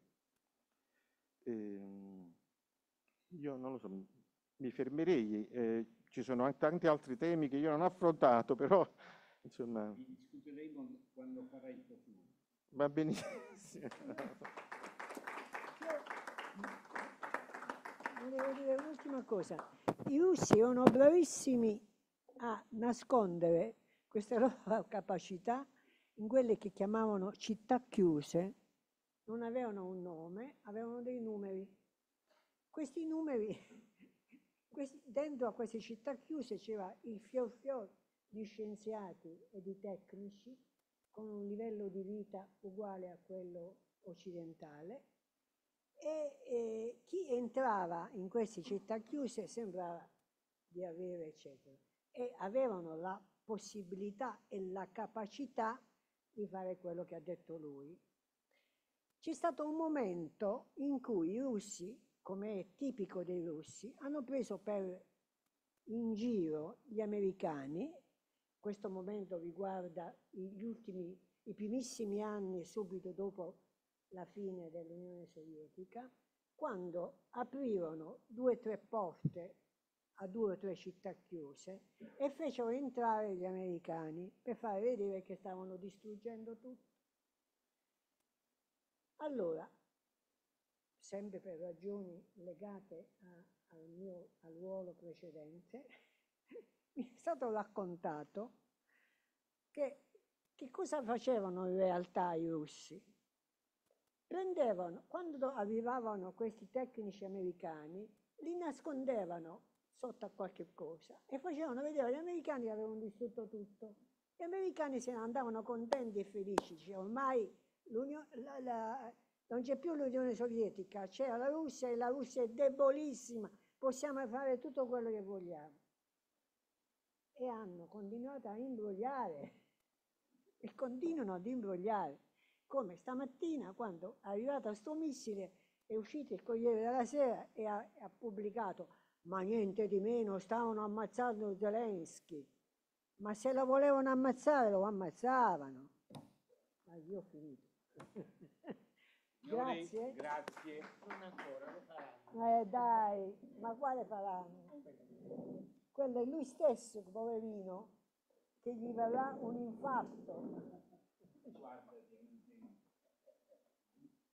Io non lo so, mi fermerei. Ci sono tanti altri temi che io non ho affrontato, però insomma... Li discuteremo quando farai il prossimo. Va benissimo. Volevo dire un'ultima cosa. I russi erano bravissimi a nascondere questa loro capacità in quelle che chiamavano città chiuse. Non avevano un nome, avevano dei numeri. Questi numeri, dentro a queste città chiuse c'era il fior di scienziati e di tecnici con un livello di vita uguale a quello occidentale e chi entrava in queste città chiuse sembrava di avere eccetera e avevano la possibilità e la capacità di fare quello che ha detto lui. C'è stato un momento in cui i russi, come è tipico dei russi, hanno preso in giro gli americani. Questo momento riguarda i primissimi anni subito dopo la fine dell'Unione Sovietica, quando aprirono 2 o 3 porte a 2 o 3 città chiuse e fecero entrare gli americani per far vedere che stavano distruggendo tutto. Allora, sempre per ragioni legate al ruolo precedente, mi è stato raccontato che cosa facevano in realtà i russi. Prendevano, quando arrivavano questi tecnici americani, li nascondevano sotto a qualche cosa e facevano vedere agli americani che avevano distrutto tutto. Gli americani se ne andavano contenti e felici, cioè, ormai non c'è più l'Unione Sovietica, c'è la Russia e la Russia è debolissima, possiamo fare tutto quello che vogliamo. E hanno continuato a imbrogliare e continuano ad imbrogliare. Come stamattina, quando è arrivato sto missile, è uscito il Corriere della Sera e ha pubblicato: ma niente di meno, stavano ammazzando Zelensky. Ma se lo volevano ammazzare, lo ammazzavano. Ma io ho finito. Grazie. Grazie. Non ancora, lo faranno. Dai, ma quale faranno? Quello è lui stesso, poverino. che gli verrà un infarto.